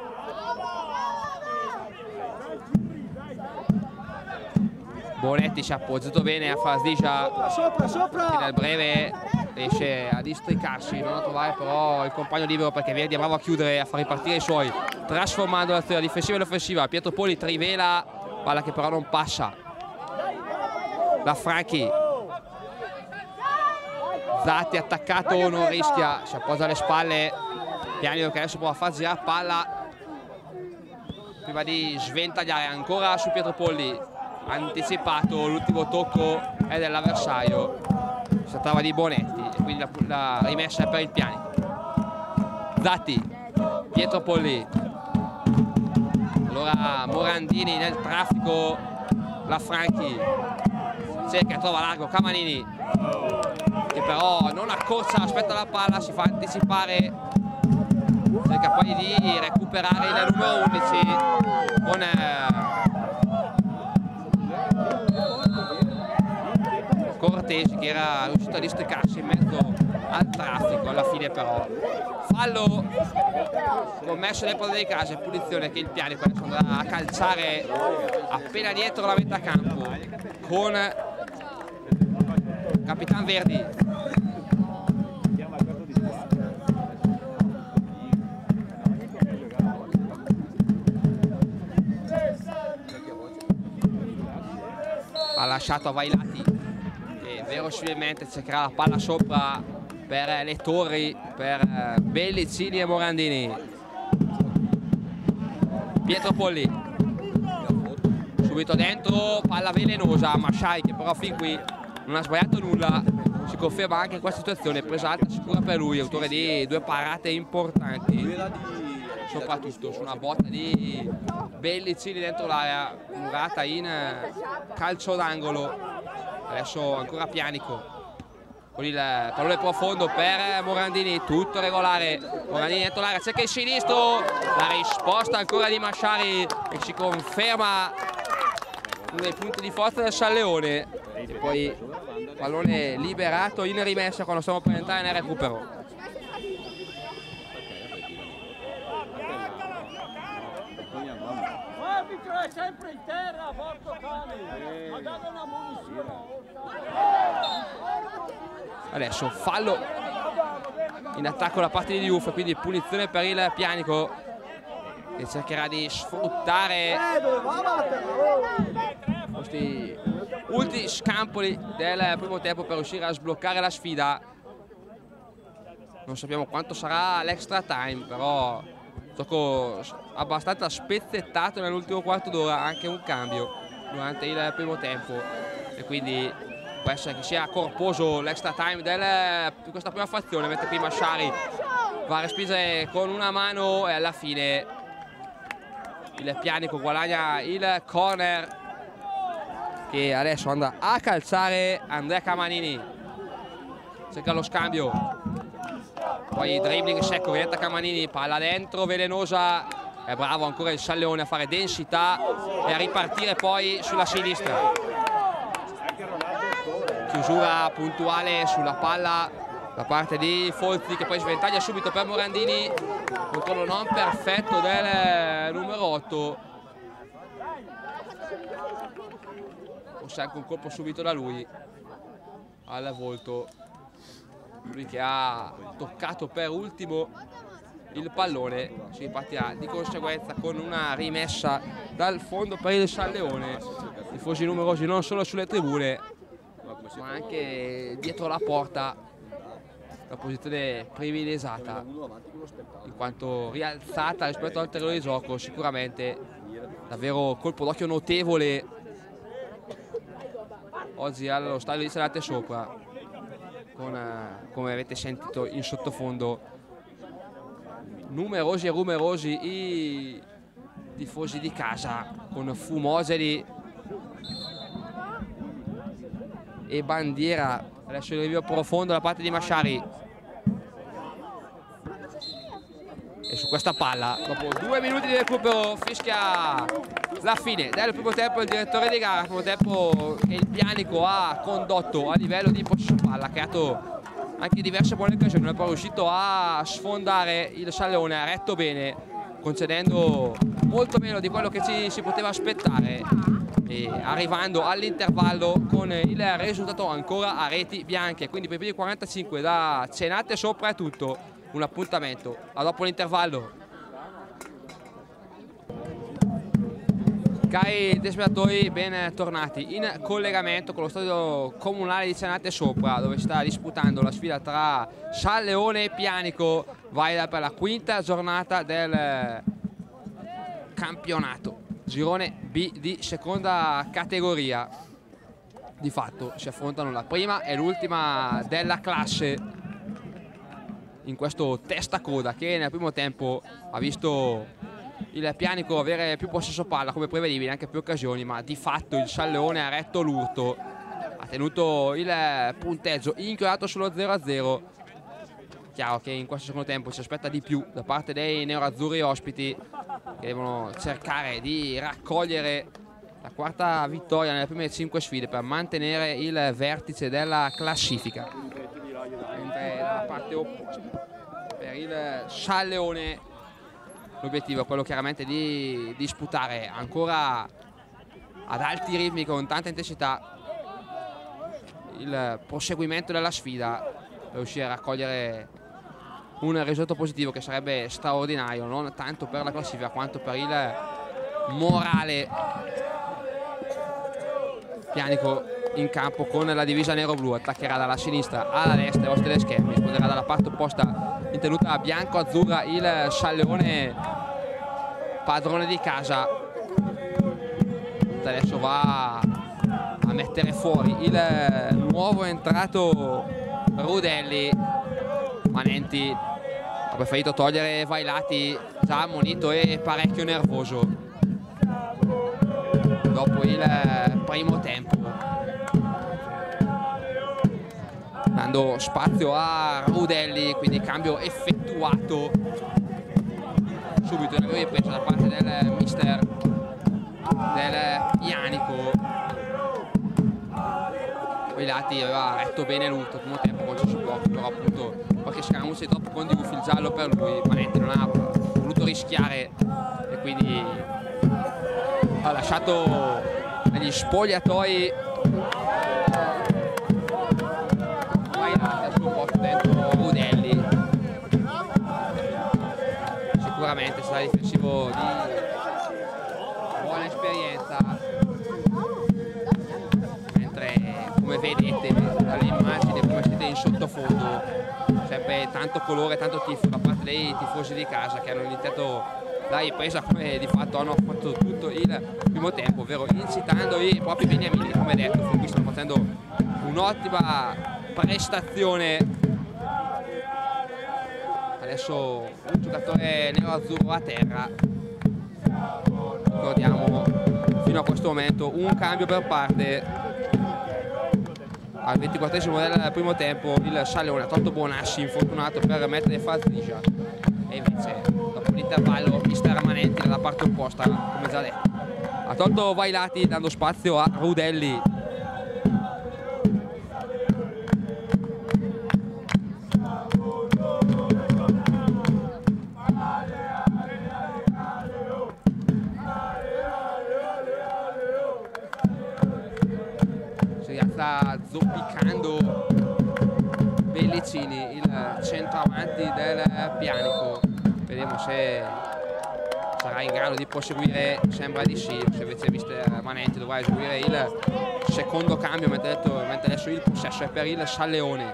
Bonetti si è appoggiato bene a Fazlija che nel breve riesce a districarsi, non a trovare però il compagno libero perché Verdi è bravo a chiudere, a far ripartire i suoi, trasformando l'azione difensiva e l'offensiva. Pietro Poli trivela, palla che però non passa. La Franchi, Zatti attaccato, non rischia, si appoggia alle spalle. Pianico che adesso prova a far girare palla prima di sventagliare ancora su Pietro Polli, anticipato, l'ultimo tocco è dell'avversario. Si sta trova di Bonetti e quindi la rimessa è per il Pianico. Zatti, Pietro Polli, allora Morandini nel traffico, la Franchi cerca e trova largo Camanini che però non accorcia, aspetta la palla, si fa anticipare, cerca poi di recuperare il numero 11 con Cortesi che era riuscito a distaccarsi in mezzo al traffico. Alla fine però fallo commesso nel padrone di casa e punizione che il Pianico adesso andrà a calciare appena dietro la metà campo con Capitan Verdi. Ha lasciato a Vailati che verosimilmente cercherà la palla sopra per le torri, per Bellicini e Morandini. Pietro Polli subito dentro, palla velenosa, Masciai che però fin qui non ha sbagliato nulla, si conferma anche in questa situazione, presa alta sicura per lui, autore di 2 parate importanti, soprattutto su una botta di Bellicini dentro l'area, murata in calcio d'angolo. Adesso ancora Pianico con il pallone profondo per Morandini, tutto regolare, Morandini dentro l'area, cerca il sinistro, la risposta ancora di Masciari che si conferma uno dei punti di forza del San Leone. E poi pallone liberato in rimessa quando stiamo per entrare nel recupero. L'arbitro è sempre in terra, porco cane! Ma date una munizione! Adesso fallo in attacco da parte di Diouf, quindi punizione per il Pianico che cercherà di sfruttare questi ultimi scampoli del primo tempo per riuscire a sbloccare la sfida. Non sappiamo quanto sarà l'extra time, però gioco abbastanza spezzettato nell'ultimo quarto d'ora, anche un cambio durante il primo tempo e quindi può essere che sia corposo l'extra time di questa prima frazione, mentre qui Masciari va a respingere con una mano e alla fine il Pianico guadagna il corner che adesso andrà a calciare Andrea Camanini, cerca lo scambio, poi dribbling secco, orienta Camanini, palla dentro, velenosa, è bravo ancora il San Leone a fare densità e a ripartire poi sulla sinistra. Chiusura puntuale sulla palla da parte di Folzi che poi sventaglia subito per Morandini, controllo non perfetto del numero 8, forse anche un colpo subito da lui al volto, lui che ha toccato per ultimo il pallone. Si ripartirà di conseguenza con una rimessa dal fondo per il San Leone, tifosi numerosi non solo sulle tribune ma anche dietro la porta, la posizione privilegiata in quanto rialzata rispetto al terreno di gioco. Sicuramente davvero colpo d'occhio notevole oggi allo stadio di Cenate Sopra, con come avete sentito in sottofondo numerosi e rumorosi i tifosi di casa con fumogeni e bandiera. Adesso il rinvio profondo da parte di Masciari e su questa palla dopo 2 minuti di recupero fischia la fine del primo tempo il direttore di gara, primo tempo che il Pianico ha condotto a livello di possesso palla, ha creato anche diverse buone occasioni, non è poi riuscito a sfondare il San Leone, ha retto bene concedendo molto meno di quello che ci si poteva aspettare e arrivando all'intervallo con il risultato ancora a reti bianche. Quindi per i primi 45 da Cenate Sopra è tutto, un appuntamento a dopo l'intervallo. Cari telespettatori, ben tornati in collegamento con lo stadio comunale di Cenate Sopra, dove si sta disputando la sfida tra San Leone e Pianico, valida per la quinta giornata del campionato girone B di seconda categoria. di fatto si affrontano la prima e l'ultima della classe in questo testa-coda, che nel primo tempo ha visto il Pianico avere più possesso palla come prevedibile, anche più occasioni, ma di fatto il Salleone ha retto l'urto, ha tenuto il punteggio inchiodato sullo 0-0. Chiaro che in questo secondo tempo si aspetta di più da parte dei neroazzurri ospiti, che devono cercare di raccogliere la quarta vittoria nelle prime 5 sfide per mantenere il vertice della classifica. Mentre dalla parte opposta per il Salleone l'obiettivo è quello chiaramente di disputare ancora ad alti ritmi con tanta intensità il proseguimento della sfida per riuscire a raccogliere un risultato positivo che sarebbe straordinario, non tanto per la classifica quanto per il morale. Pianico in campo con la divisa nero-blu, attaccherà dalla sinistra alla destra ai vostri schermi, risponderà dalla parte opposta in tenuta bianco-azzurra il Salleone, padrone di casa. Adesso va a mettere fuori il nuovo entrato Rudelli. Manenti ha preferito togliere Vailati, già ammonito e parecchio nervoso dopo il primo tempo, dando spazio a Rudelli, quindi cambio effettuato subito in ripresa da parte del mister del Pianico. Vailati aveva retto bene l'ultimo primo tempo con il blocco, però appunto qualche scaramuccia troppo con Diouf, il giallo per lui. Manenti non ha voluto rischiare e quindi ha lasciato negli spogliatoi Vailati al suo posto dentro Rudelli. Sicuramente sarà difensivo di buona esperienza, mentre come vedete dalle immagini, come siete in sottofondo, sempre tanto colore, tanto tifo da parte dei tifosi di casa che hanno iniziato la ripresa come di fatto hanno fatto tutto il primo tempo, ovvero incitando i propri beniamini, come detto, fin qui stanno facendo un'ottima prestazione. Adesso un giocatore nero-azzurro a terra, ricordiamo fino a questo momento un cambio per parte. Al 24esimo del primo tempo il Salleone ha tolto Bonassi, infortunato, per mettere Fazija, e invece dopo l'intervallo mister Manenti dalla parte opposta, come già detto, ha tolto Vailati dando spazio a Rudelli. Sta zoppicando Pellicini, il centravanti del Pianico. Vediamo se sarà in grado di proseguire, sembra di sì, se invece mister Manenti dovrà eseguire il secondo cambio, mentre adesso il possesso è per il Salleone.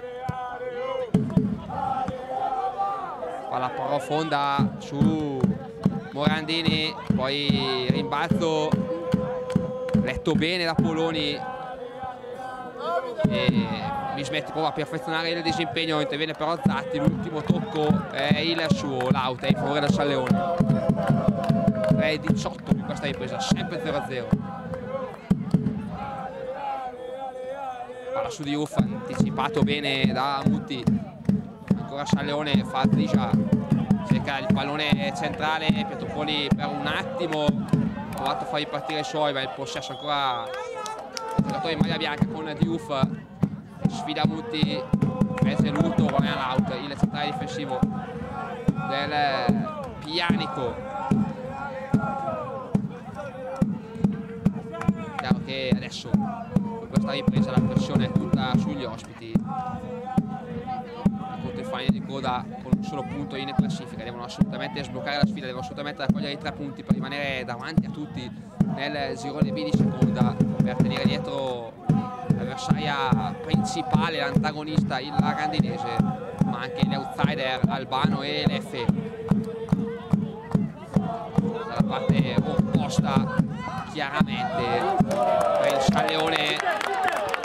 Palla profonda su Morandini, poi rimbalzo letto bene da Poloni e Bismetti prova a perfezionare il disimpegno, interviene però Zatti, l'ultimo tocco è il suo, l'out è in favore del Salleone. 3-18 in questa ripresa, sempre 0-0. Palla su Diouf, anticipato bene da Mutti, ancora Salleone, Fazija cerca il pallone centrale, Pietroppoli per un attimo ha provato a far ripartire i suoi, ma il possesso ancora il giocatore in maglia bianca con Diouf, sfida Mutti, prese l'urto, non è all'out, il centrale difensivo del Pianico. Chiaro che adesso in questa ripresa la pressione è tutta sugli ospiti, contro i Fani di coda con un solo punto in classifica, devono assolutamente sbloccare la sfida, devono assolutamente raccogliere i 3 punti per rimanere davanti a tutti nel girone B di seconda, per tenere dietro l'avversaria principale, l'antagonista, il Lagandinese, ma anche gli outsider Albano e Leffe. Dalla parte opposta chiaramente per il Salleone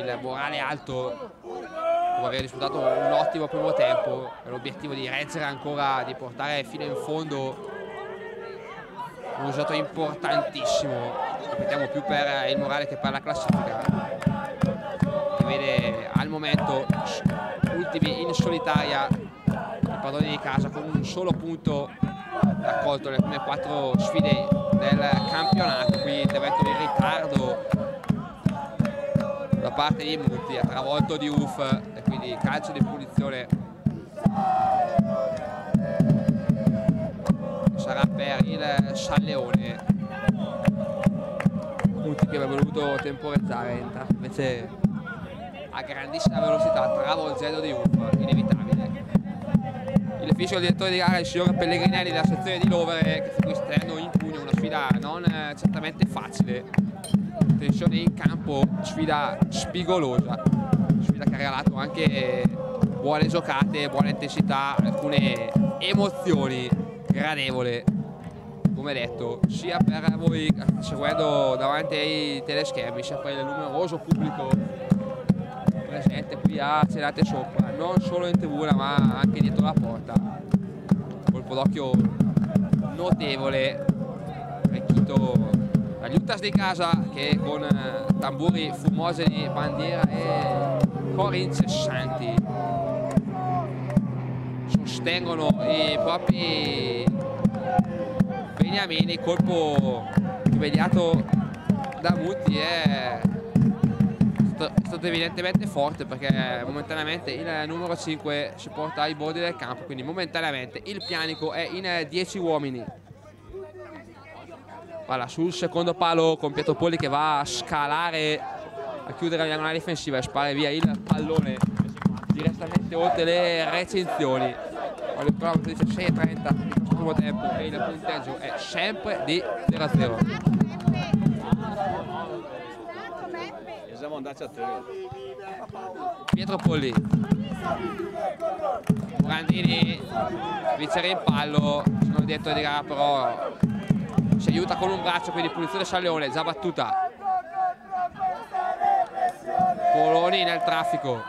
il morale alto dopo aver disputato un ottimo primo tempo, l'obiettivo di reggere ancora, di portare fino in fondo un risultato importantissimo, ripetiamo, più per il morale che per la classifica, che vede al momento ultimi in solitaria i padroni di casa con un solo punto raccolto nelle prime 4 sfide del campionato. Qui intervento in ritardo da parte di Mutti, ha travolto Diouf e quindi calcio di punizione sarà per il San Leone. Mutti che aveva voluto temporeggiare, invece a grandissima velocità travolgendo Diouf, inevitabile. Il fischio del direttore di gara, il signor Pellegrinelli della sezione di Lovere, che sta qui tenendo in pugno una sfida non certamente facile, tensione in campo, sfida spigolosa, sfida che ha regalato anche buone giocate, buona intensità, alcune emozioni gradevoli, come detto, sia per voi seguendo davanti ai teleschermi, sia per il numeroso pubblico presente qui a Celate Sopra, non solo in tribuna ma anche dietro la porta. Colpo d'occhio notevole arricchito dagli Utas di casa, che con tamburi fumogeni, bandiera e cori incessanti sostengono i propri beniamini. Colpo immediato da Mutti è stato evidentemente forte, perché momentaneamente il numero 5 si porta ai bordi del campo, quindi momentaneamente il Pianico è in 10 uomini. Palla sul secondo palo con Pietro Polli che va a scalare, a chiudere la diagonale difensiva e spara via il pallone direttamente oltre le recinzioni. Ancora 16:30 di questo primo tempo e il punteggio è sempre di 0-0. Siamo andati a te. Pietro Polli, Morandini, vincere in pallo, sono dietro di gara, però si aiuta con un braccio, quindi punizione San Leone, già battuta. Poloni nel traffico,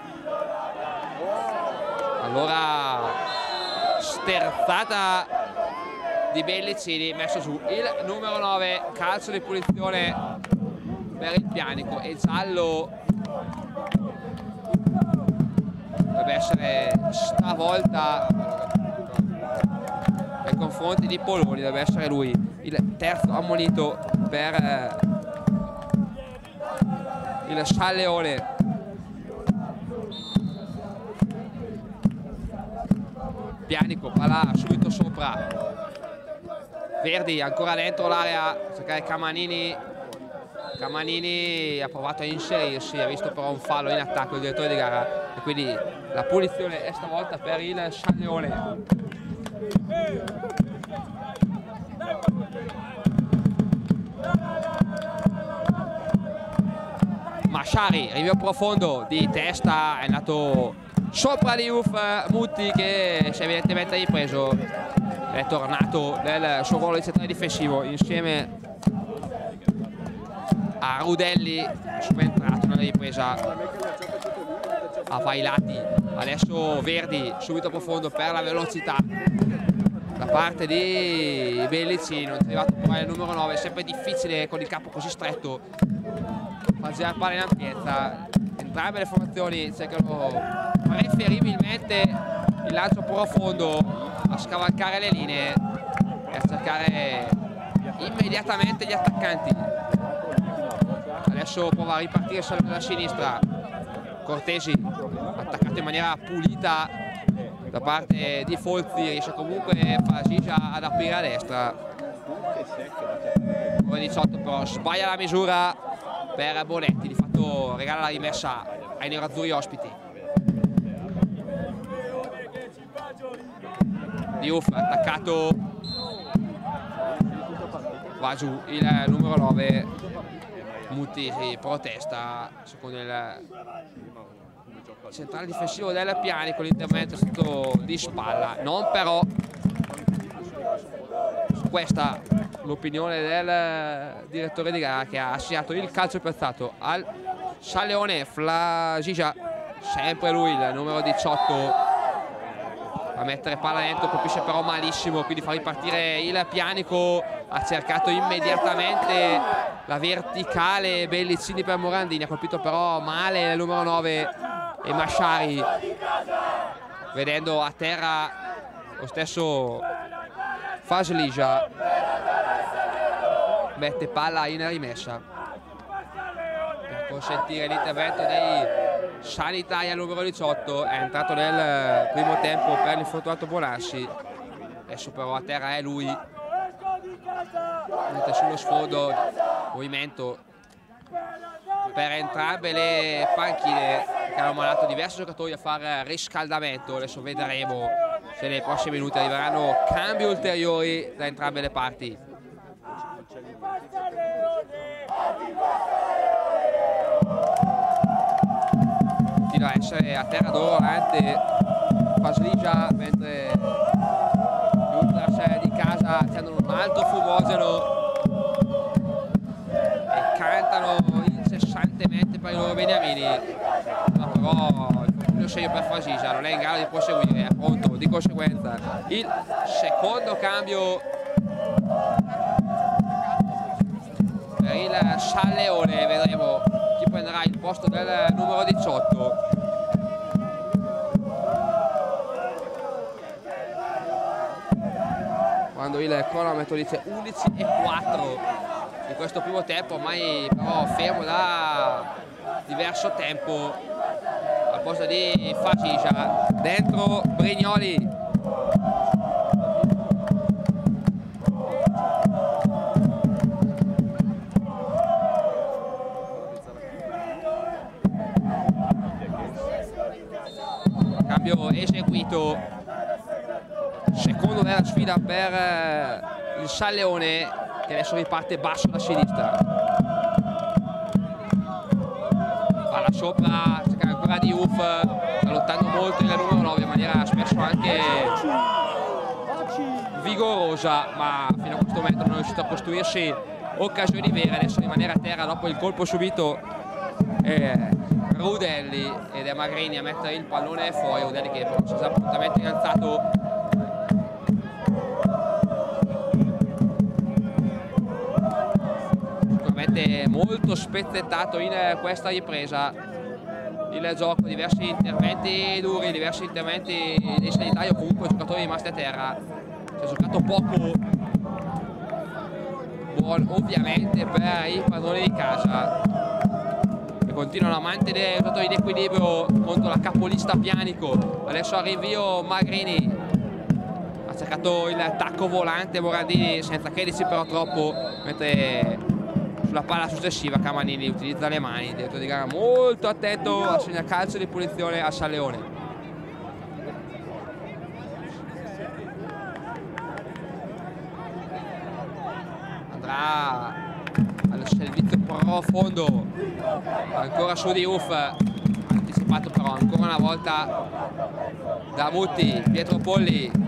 allora sterzata di Bellicini, messo su il numero 9, calcio di punizione per il Pianico e giallo dovrebbe essere stavolta nei confronti di Poloni, deve essere lui il terzo ammonito per il San Leone. Pianico, palla subito sopra, Verdi ancora dentro l'area, cercare Camanini ha provato a inserirsi, ha visto però un fallo in attacco il direttore di gara e quindi la punizione è stavolta per il San Leone. Masciari, rinvio profondo di testa, è andato sopra di Mutti che si è evidentemente ripreso, è tornato nel suo ruolo di centrale difensivo insieme a Rudelli, subentrato nella ripresa a Vailati. Adesso Verdi subito profondo per la velocità da parte di Bellicini, non è arrivato a provare il numero 9, è sempre difficile con il campo così stretto far girare palla in ampiezza. Entrambe le formazioni cercano preferibilmente il lancio profondo a scavalcare le linee e a cercare immediatamente gli attaccanti. Adesso prova a ripartire solo dalla sinistra, Cortesi attaccato in maniera pulita da parte di Folzi, riesce comunque Fasigia ad aprire a destra. Ora 18 però sbaglia la misura per Bonetti, di fatto regala la rimessa ai nerazzurri ospiti. Diouf attaccato, va giù il numero 9, Mutti si protesta secondo il centrale difensivo del Pianico, l'intervento è stato di spalla, non però su questa l'opinione del direttore di gara, che ha assegnato il calcio piazzato al Salleone, Flagigia, sempre lui il numero 18 a mettere palla dentro, colpisce però malissimo, quindi fa ripartire il Pianico. Ha cercato immediatamente la verticale Bellicini per Morandini, ha colpito però male il numero 9 e Masciari, vedendo a terra lo stesso Faslija, mette palla in rimessa per consentire l'intervento dei Sanitari al numero 18. È entrato nel primo tempo per l'infortunato Bonassi, adesso però a terra è lui, mette sullo sfondo, movimento per entrambe le panchine che hanno mandato diversi giocatori a fare riscaldamento. Adesso vedremo se nei prossimi minuti arriveranno cambi ulteriori da entrambe le parti. Continua a essere a terra dolorante Faslija, mentre gli Ultras di casa accendono un altro fumogeno e cantano incessantemente per i loro beniamini, ma però il segno per Faslija non è in grado di proseguire, è pronto di conseguenza il secondo cambio per il Salleone. Vedremo chi prenderà il posto del numero 18. Quando il cronometro dice 11:04 in questo primo tempo, ormai però fermo da diverso tempo al posto di Faslija. Dentro Brignoli, cambio eseguito, secondo della sfida per il Salleone, che adesso riparte basso da sinistra, palla sopra, cerca ancora di Uff, sta lottando molto il numero 9 in maniera spesso anche vigorosa, ma fino a questo momento non è riuscito a costruirsi occasioni vere. Adesso rimanere a terra dopo il colpo subito Rudelli, ed è Magrini a mettere il pallone fuori. Rudelli che però si è appuntamento innalzato, sicuramente molto spezzettato in questa ripresa il gioco, diversi interventi duri, diversi interventi dei sanitari, o comunque giocatori rimasti a terra. Si è giocato poco, buon ovviamente per i padroni di casa, che continuano a mantenere il giocatori di equilibrio contro la capolista Pianico. Adesso al rinvio Magrini, ha cercato il tacco volante Morandini senza crederci però troppo, mentre sulla palla successiva Camanini utilizza le mani, diretto di gara molto attento, assegna calcio di punizione a Salleone. Andrà al servizio profondo, ancora su di Uff, anticipato però ancora una volta da Mutti. Pietro Polli,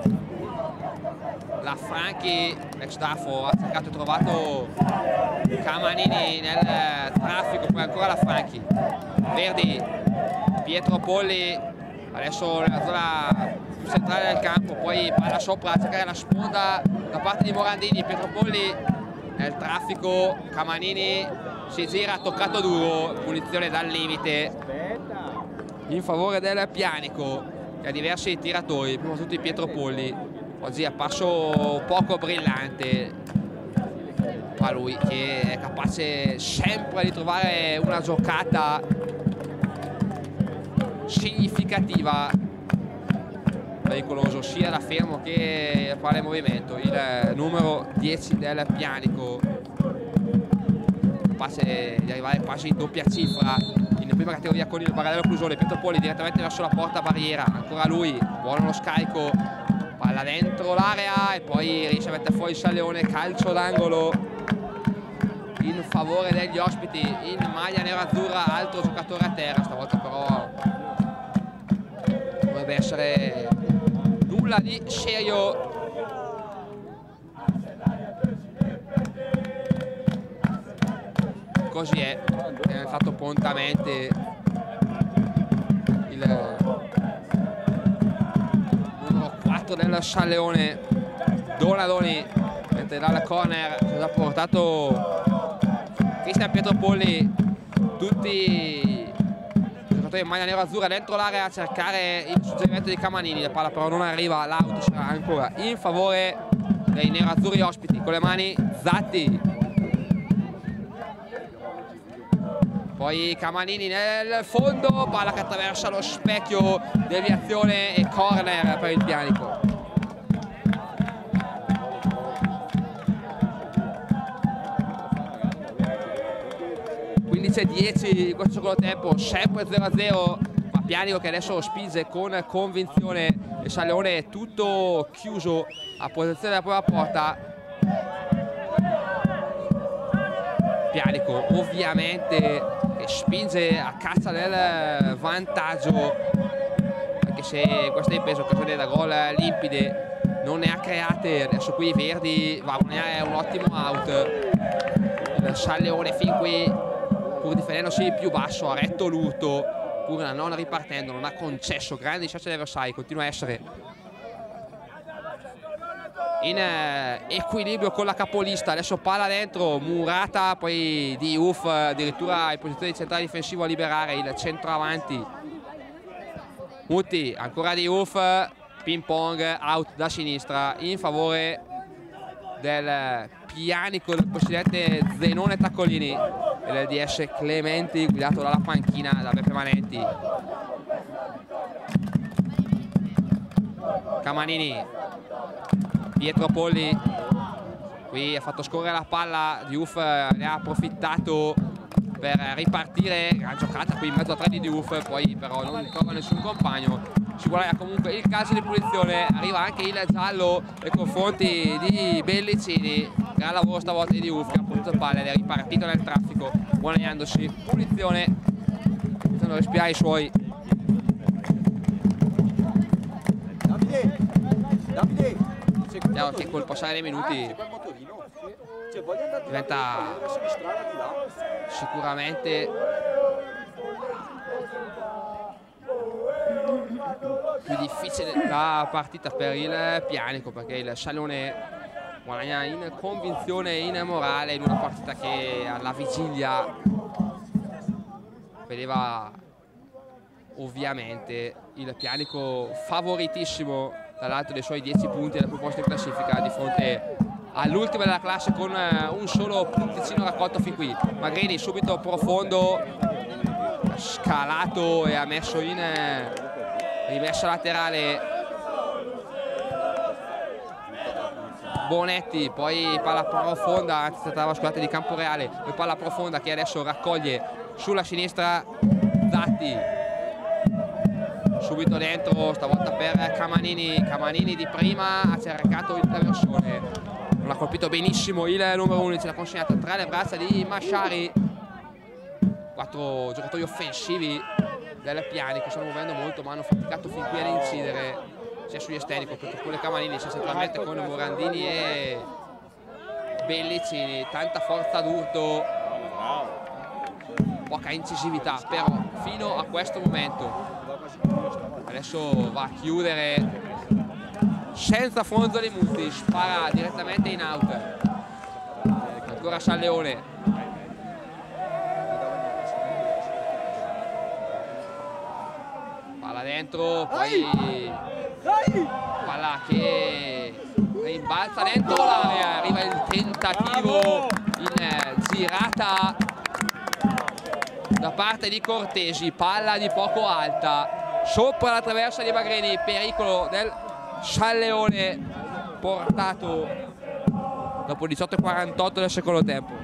la Franchi, ex Dafo, ha cercato e trovato Camanini nel traffico, poi ancora la Franchi. Verdi, Pietro Polli, adesso nella zona più centrale del campo, poi palla sopra a cercare la sponda da parte di Morandini. Pietro Polli nel traffico, Camanini si gira, toccato duro, punizione dal limite in favore del Pianico, che ha diversi tiratori, prima di tutti Pietro Polli. Oggi è apparso poco brillante, ma lui che è capace sempre di trovare una giocata significativa, pericoloso sia da fermo che a fare movimento. Il numero 10 del Pianico, capace di arrivare quasi in doppia cifra in prima categoria con il Baradello Clusone. Pietro Polli direttamente verso la porta barriera, ancora lui, buono lo scarico, palla dentro l'area e poi riesce a mettere fuori il Salleone. Calcio d'angolo in favore degli ospiti in maglia nerazzurra, altro giocatore a terra, stavolta però dovrebbe essere nulla di serio. così è fatto prontamente il numero 4 del Salleone, Donadoni, mentre dal corner ha portato Cristian Pietropolli, tutti i giocatori in maglia nero-azzurra dentro l'area a cercare il suggerimento di Camanini. La palla però non arriva, l'auto sarà ancora in favore dei nero-azzurri ospiti. Con le mani Zatti, poi Camanini nel fondo, palla che attraversa lo specchio, deviazione e corner per il Pianico. 15-10 di questo secondo tempo, sempre 0-0, ma Pianico che adesso lo spinge con convinzione. Il Salleone è tutto chiuso a posizione della propria porta. Pianico ovviamente che spinge a caccia del vantaggio, anche se questa è presa occasione da gol limpide non ne ha create. Adesso qui Verdi va a guadagnare un ottimo out. Il Salleone fin qui, pur difendendosi più basso, ha retto l'urto, pur non ripartendo, non ha concesso grandi chance agli avversari, continua a essere in equilibrio con la capolista. Adesso palla dentro, murata, poi Diouf addirittura in posizione di centrale difensivo a liberare il centravanti. Mutti, ancora Diouf, ping pong, out da sinistra in favore del Pianico, del presidente Zenone Taccolini e del DS Clementi, guidato dalla panchina da Beppe Manenti. Camanini, Pietropolli, qui ha fatto scorrere la palla, Diouf ne ha approfittato per ripartire, gran giocata qui in mezzo a tre di Diouf, poi però non trova nessun compagno. Si guadagna comunque il calcio di punizione, arriva anche il giallo nei confronti di Bellicini. Gran lavoro stavolta di Diouf che ha potuto palle ed è ripartito nel traffico, guadagnandosi punizione, facendo respirare i suoi. Vediamo che col passare dei minuti diventa sicuramente più difficile la partita per il Pianico, perché il Salleone guadagna in convinzione e in morale in una partita che alla vigilia vedeva ovviamente il Pianico favoritissimo dall'alto dei suoi 10 punti alla proposta in classifica di fronte all'ultima della classe con un solo punticino raccolto fin qui. Magrini subito profondo, scalato e ha messo in rimessa laterale Bonetti, poi palla profonda, anzi trattava scusate di Camporeale, poi palla profonda che adesso raccoglie sulla sinistra Zatti, subito dentro stavolta per Camanini. Camanini di prima ha cercato il traversone, non ha colpito benissimo il numero 11, l'ha consegnato tra le braccia di Masciari. 4 giocatori offensivi del Pianico che stanno muovendo molto ma hanno faticato fin qui ad incidere sia sugli esterni con Pietropolli e Camanini, sia centralmente con Morandini e Bellicini. Tanta forza d'urto, poca incisività però fino a questo momento. Adesso va a chiudere senza fronzoli Mutti, spara direttamente in out. Ancora Salleone, palla dentro, poi palla che rimbalza dentro l'area, arriva il tentativo in girata da parte di Cortesi, palla di poco alta sopra la traversa di Magrini, pericolo del Salleone portato dopo 18:48 del secondo tempo.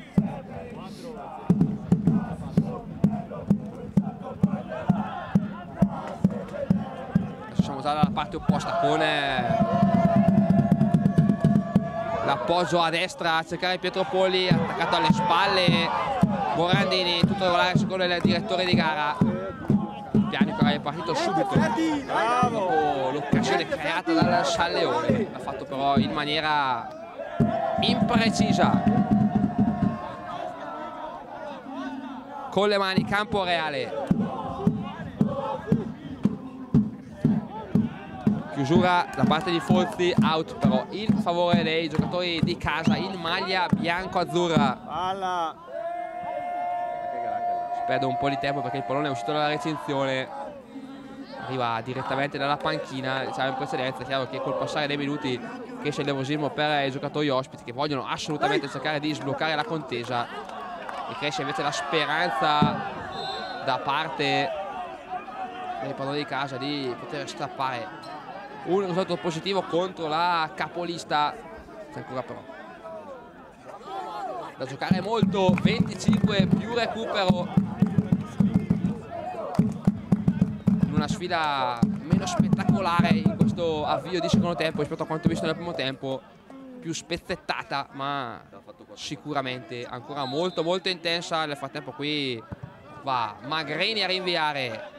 Adesso siamo già dalla parte opposta con l'appoggio a destra a cercare Pietropolli, attaccato alle spalle Morandini, tutto regolare secondo il direttore di gara. Pianico è partito subito dopo l'occasione creata dal Salleone, l'ha fatto però in maniera imprecisa. con le mani, campo reale. Chiusura da parte di Folzi, out però in favore dei giocatori di casa in maglia bianco-azzurra. Palla. Si perde un po' di tempo perché il pallone è uscito dalla recinzione, arriva direttamente dalla panchina, diciamo in precedenza. È chiaro che col passare dei minuti cresce il nervosismo per i giocatori ospiti che vogliono assolutamente cercare di sbloccare la contesa, e cresce invece la speranza da parte dei padroni di casa di poter strappare un risultato positivo contro la capolista. C'è ancora però da giocare molto, 25 più recupero in una sfida meno spettacolare in questo avvio di secondo tempo rispetto a quanto visto nel primo tempo, più spezzettata ma sicuramente ancora molto intensa. Nel frattempo qui va Magrini a rinviare,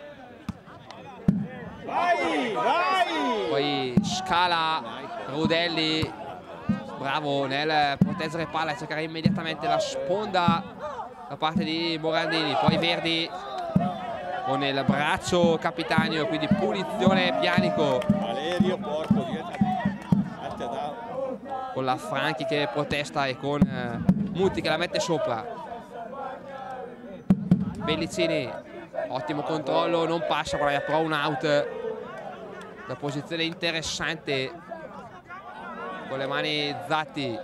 poi scala Rudelli, bravo nel proteggere palla e cercare immediatamente la sponda da parte di Morandini. Poi Verdi con il braccio Capitanio, quindi punizione Pianico, Valerio, porco, con la Franchi che protesta e con Muti che la mette sopra. Bellicini, ottimo controllo, non passa, qua però un out da posizione interessante con le mani Zatti,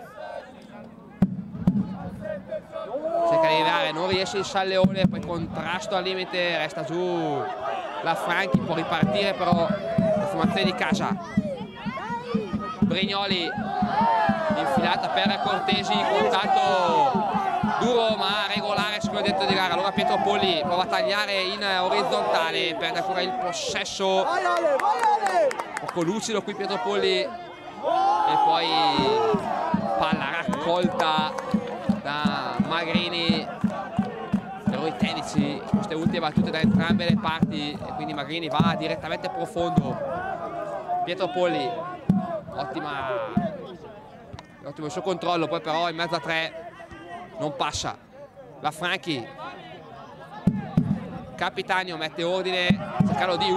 cerca di arrivare, non riesce il Salleone, poi contrasto al limite, resta giù la Franchi, può ripartire però la formazione di casa. Brignoli infilata per Cortesi, contatto duro ma regolare sul dentro di gara. Allora Pietro Polli prova a tagliare in orizzontale, perde ancora il possesso, poco lucido qui Pietro Polli, e poi palla raccolta da Magrini. Errori tecnici queste ultime battute da entrambe le parti e quindi Magrini va direttamente profondo. Pietro Polli, ottimo il suo controllo, poi però in mezzo a tre non passa. La Franchi, Capitanio mette ordine cercando di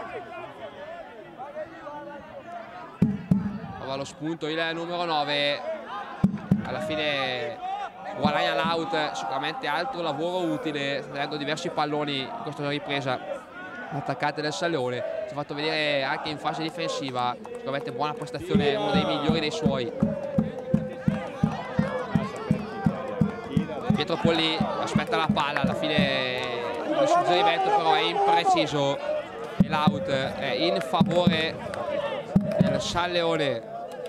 trova lo spunto il numero 9, alla fine guadagna l'out. Sicuramente altro lavoro utile, sta tenendo diversi palloni in questa ripresa attaccate del Salleone, si è fatto vedere anche in fase difensiva, sicuramente buona prestazione, uno dei migliori dei suoi. Pietro Polli aspetta la palla, alla fine il suggerimento però è impreciso e l'out è in favore del Salleone.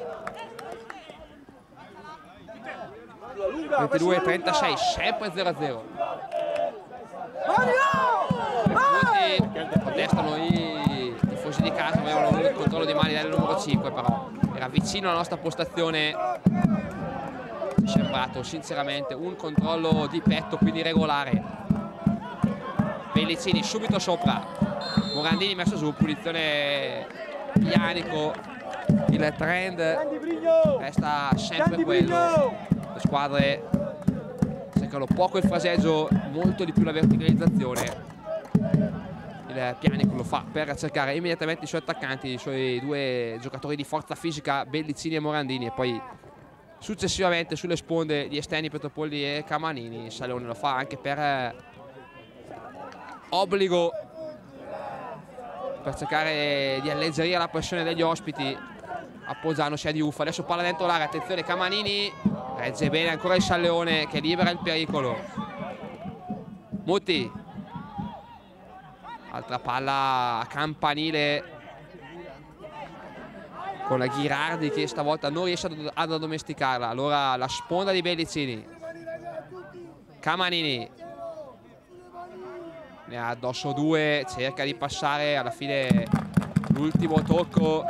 22-36, sempre 0-0. Protestano i tifosi di casa, avevano il controllo di mani del numero 5, però era vicino alla nostra postazione. È sembrato sinceramente un controllo di petto, quindi regolare. Pellicini subito sopra, Morandini messo su, punizione Pianico. Il trend resta sempre quello, le squadre cercano poco il fraseggio, molto di più la verticalizzazione. Il Pianico lo fa per cercare immediatamente i suoi attaccanti, i suoi due giocatori di forza fisica, Bellicini e Morandini, e poi successivamente sulle sponde gli esterni Pietro Polli e Camanini. Salleone lo fa anche per obbligo, per cercare di alleggerire la pressione degli ospiti, appoggiandosi a Diuffa. Adesso palla dentro l'area, attenzione Camanini, regge bene ancora il Salleone che libera il pericolo. Muti, altra palla a campanile con la Ghirardi che stavolta non riesce ad addomesticarla. Allora la sponda di Bellicini, Camanini ne ha addosso due, cerca di passare, alla fine l'ultimo tocco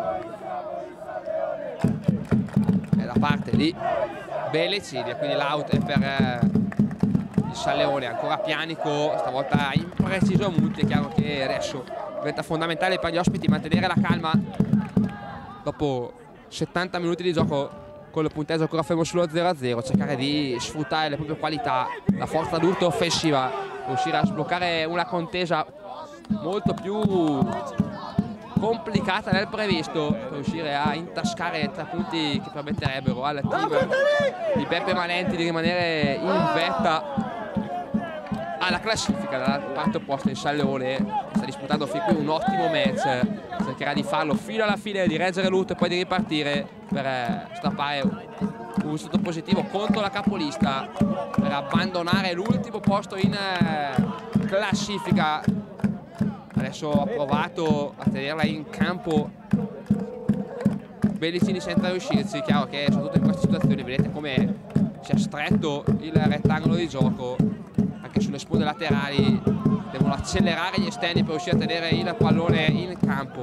è da parte di Bellicini, quindi l'out è per il Salleone. Ancora Pianico, stavolta impreciso a Muti. È chiaro che adesso diventa fondamentale per gli ospiti mantenere la calma dopo 70 minuti di gioco con il punteggio ancora fermo sullo 0-0, cercare di sfruttare le proprie qualità, la forza d'urto offensiva riuscire a sbloccare una contesa molto più complicata del previsto, per riuscire a intascare 3 punti che permetterebbero al team di Beppe Manenti di rimanere in vetta alla classifica. Dalla parte opposta in Salleone sta disputando fin qui un ottimo match, cercherà di farlo fino alla fine, di reggere l'ultimo e poi di ripartire per strappare un risultato positivo contro la capolista, per abbandonare l'ultimo posto in classifica. Adesso ha provato a tenerla in campo Bellicini senza riuscirci. Chiaro che soprattutto in queste situazioni vedete come si è stretto il rettangolo di gioco, anche sulle sponde laterali devono accelerare gli esterni per riuscire a tenere il pallone in campo.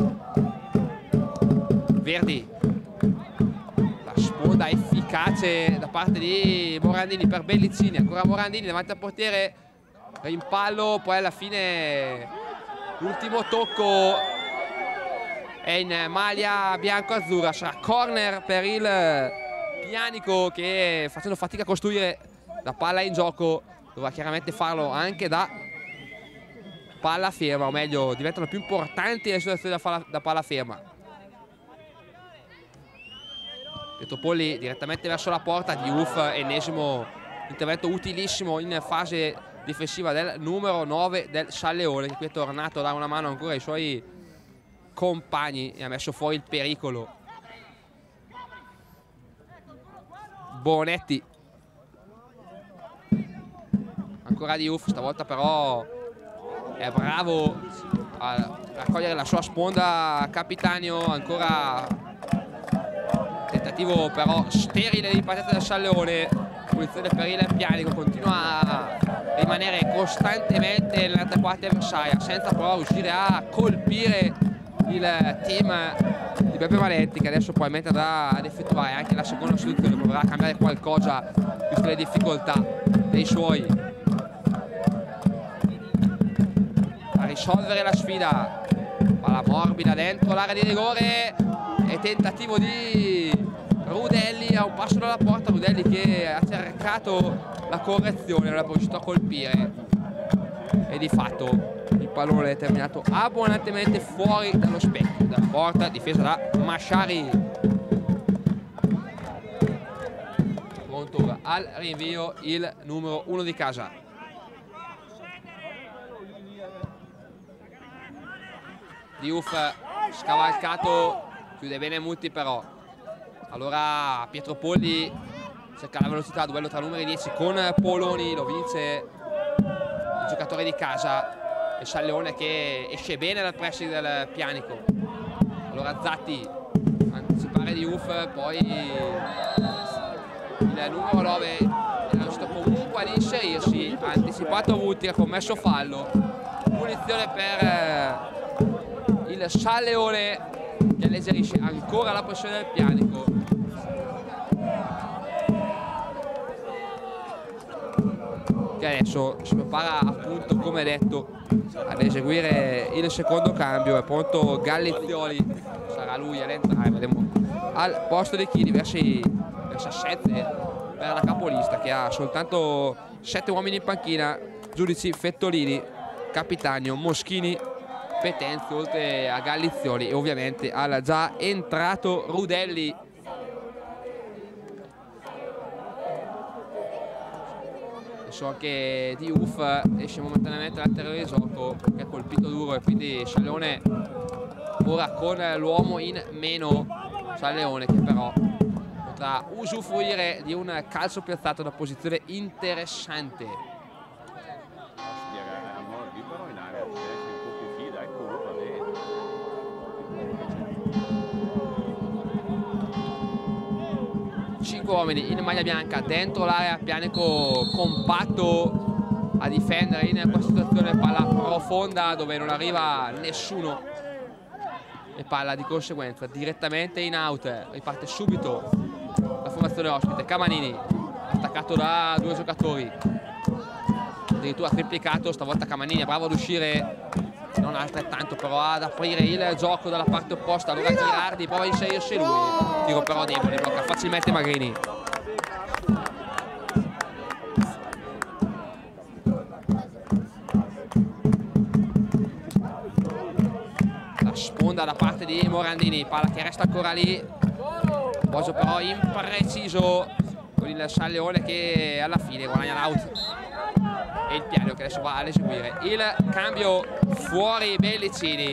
Verdi, la sponda efficace da parte di Morandini per Bellicini, ancora Morandini davanti al portiere, rimpallo, poi alla fine l'ultimo tocco è in maglia bianco-azzurra, sarà corner per il Pianico che, facendo fatica a costruire la palla in gioco, dovrà chiaramente farlo anche da palla ferma, o meglio diventano più importanti le situazioni da palla ferma. Pietropolini direttamente verso la porta, Diouf, ennesimo intervento utilissimo in fase difensiva del numero 9 del Salleone, che qui è tornato a dare una mano ancora ai suoi compagni e ha messo fuori il pericolo. Bonetti, ancora Diouf, stavolta però è bravo a raccogliere la sua sponda Capitanio, ancora tentativo però sterile di partita del Salleone, punizione per il Pianico, continua a rimanere costantemente nella tre quarti avversaria senza però riuscire a colpire il team di Beppe Manenti, che adesso probabilmente andrà ad effettuare anche la seconda soluzione, proverà a cambiare qualcosa viste le difficoltà dei suoi a risolvere la sfida. Palla morbida dentro l'area di rigore e tentativo di Rudelli a un passo dalla porta, Rudelli che ha cercato la correzione, non è riuscito a colpire e di fatto il pallone è terminato abbondantemente fuori dallo specchio della porta, difesa da Masciari. Pronto al rinvio il numero 1 di casa. Diouf scavalcato, chiude bene Mutti però. Allora Pietropolini cerca la velocità, duello tra numeri 10 con Poloni, lo vince il giocatore di casa e Salleone che esce bene dal pressing del Pianico. Allora Zatti, anticipare Diouf, poi il numero 9 è riuscito comunque ad inserirsi, ha anticipato Mutti, ha commesso fallo, punizione per il Salleone che alleggerisce ancora la pressione del Pianico. Che adesso si prepara appunto, come detto, ad eseguire il secondo cambio. È pronto Gallizioli, sarà lui ad entrare, vedremo al posto di chi, diversi 7 per la capolista che ha soltanto 7 uomini in panchina: Giudici, Fettolini, Capitanio, Moschini, Petenzio, oltre a Gallizioli e ovviamente al già entrato Rudelli. Adesso anche Diouf esce momentaneamente dal terreno di gioco perché è colpito duro e quindi Salleone ora con l'uomo in meno, Salleone che però potrà usufruire di un calcio piazzato da posizione interessante. 5 uomini in maglia bianca dentro l'area, Pianico compatto a difendere in questa situazione, palla profonda dove non arriva nessuno e palla di conseguenza direttamente in out. Riparte subito la formazione ospite, Camanini attaccato da 2 giocatori, addirittura triplicato, stavolta Camanini è bravo ad uscire, non altrettanto però ad aprire il gioco dalla parte opposta. Allora Ghirardi prova a inserirsi lui, tiro però debole, blocca facilmente Magrini. sponda da parte di Morandini, palla che resta ancora lì, poso però impreciso con il San Leone che alla fine guadagna l'out, e il Piano che adesso va ad eseguire il cambio fuori. Bellicini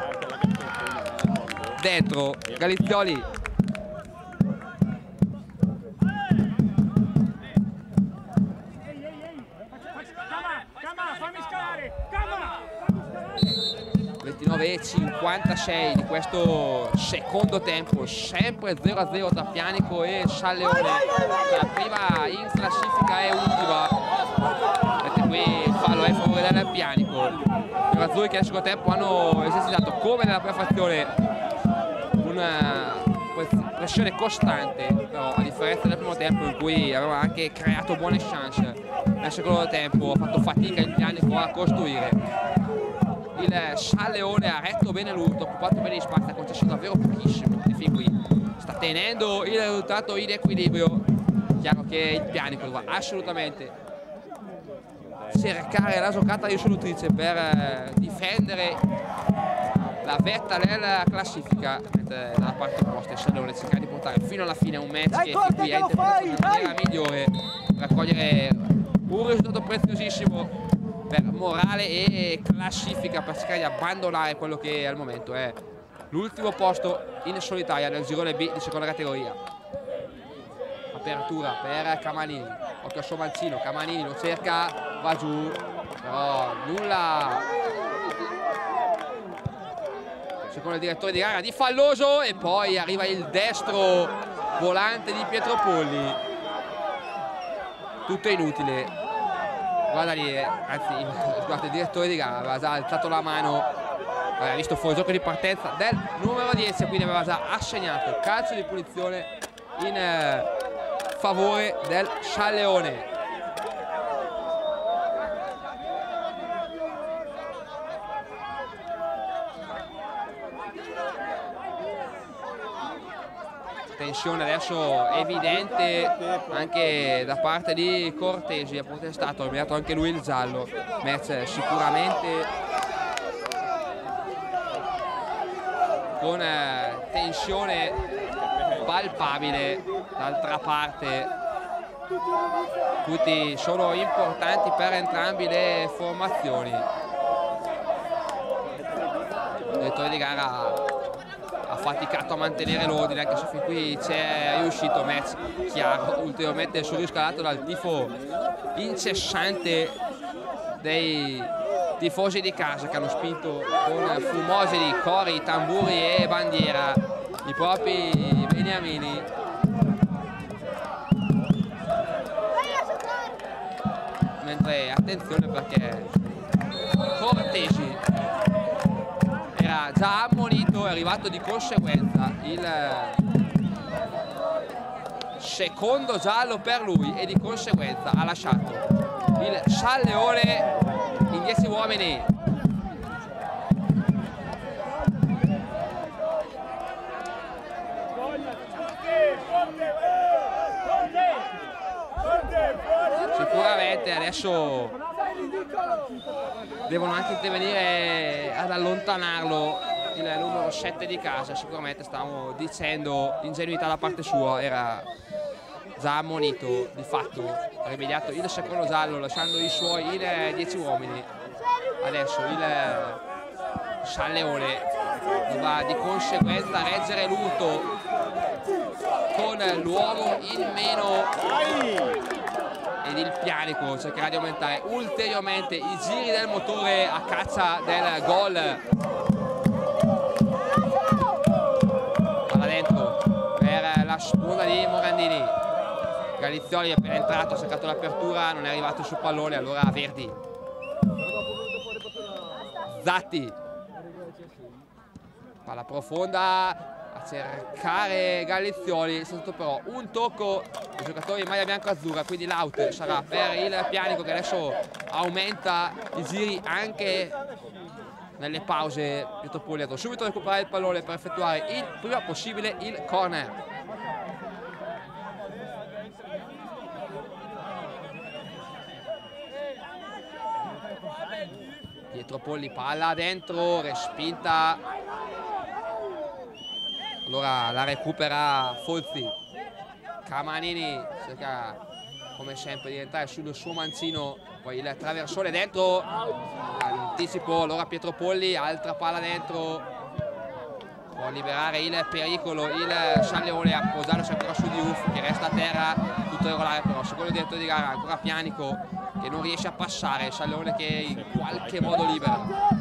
dentro Galizioli, fammi scalare, 29:56 di questo secondo tempo, sempre 0-0 tra Pianico e San Leone, la prima in classifica e ultima. Vedete qui il fallo è a favore del Pianico. I nerazzurri che nel secondo tempo hanno esercitato, come nella prima frazione, una pressione costante, però a differenza del primo tempo in cui aveva anche creato buone chance, nel secondo tempo ha fatto fatica il Pianico a costruire. Il San Leone ha retto bene l'urto, ha occupato bene gli spazi, ha concesso davvero pochissimo e fin qui sta tenendo il risultato in equilibrio. Chiaro che il Pianico dovrà assolutamente cercare la giocata risolutrice per difendere la vetta della classifica, mentre dalla parte opposta il San Leone cerca di portare fino alla fine un match che qui ha interpretato in maniera migliore per raccogliere un risultato preziosissimo per morale e classifica, per cercare di abbandonare quello che al momento è l'ultimo posto in solitaria nel girone B di seconda categoria. Apertura per Camanini, occhio al suo mancino, Camanini lo cerca, va giù, però nulla. Secondo il direttore di gara di Falloso, e poi arriva il destro volante di Pietropolli, tutto inutile. Guarda lì, anzi, scusate, il direttore di gara aveva già alzato la mano, aveva visto fuori gioco di partenza del numero 10, quindi aveva già assegnato calcio di punizione in favore del San Leone. Tensione adesso evidente anche da parte di Cortesi, ha protestato, ha nominato anche lui il giallo. Match sicuramente con tensione palpabile. D'altra parte tutti sono importanti per entrambi le formazioni. Il direttore di gara ha faticato a mantenere l'ordine, anche se fin qui c'è riuscito. Match chiaro, ulteriormente surriscalato dal tifo incessante dei tifosi di casa, che hanno spinto con fumogeni, cori, tamburi e bandiera i propri beniamini. Mentre attenzione, perché Cortesi era già ammonito, è arrivato di conseguenza il secondo giallo per lui, e di conseguenza ha lasciato il San Leone in 10 uomini. Sicuramente adesso devono anche intervenire ad allontanarlo il numero 7 di casa. Sicuramente, stavamo dicendo, ingenuità da parte sua, era già ammonito, di fatto ha rimediato il secondo giallo lasciando i suoi in 10 uomini. Adesso il San Leone dovrà di conseguenza reggere l'urto con l'uomo in meno, ed il Pianico cercherà di aumentare ulteriormente i giri del motore a caccia del gol. Palla dentro per la sponda di Morandini. Galizioli è appena entrato, ha cercato l'apertura, non è arrivato sul pallone, allora Verdi. Zatti, palla profonda a cercare Galizioli, è stato però un tocco dei giocatori in maglia bianco-azzurra, quindi l'out sarà per il Pianico, che adesso aumenta i giri anche nelle pause. Pietropolli ha subito recuperare il pallone per effettuare il prima possibile il corner. Pietro Polli, palla dentro, respinta. Allora la recupera Folzi. Camanini cerca come sempre di entrare sul suo manzino, poi il traversone dentro, anticipo, allora Pietro Polli, altra palla dentro, può liberare il pericolo il Scialleone, appoggiarsi ancora su Diouf che resta a terra, tutto regolare però secondo il direttore di gara ancora Pianico che non riesce a passare, Scialleone che in qualche modo libera.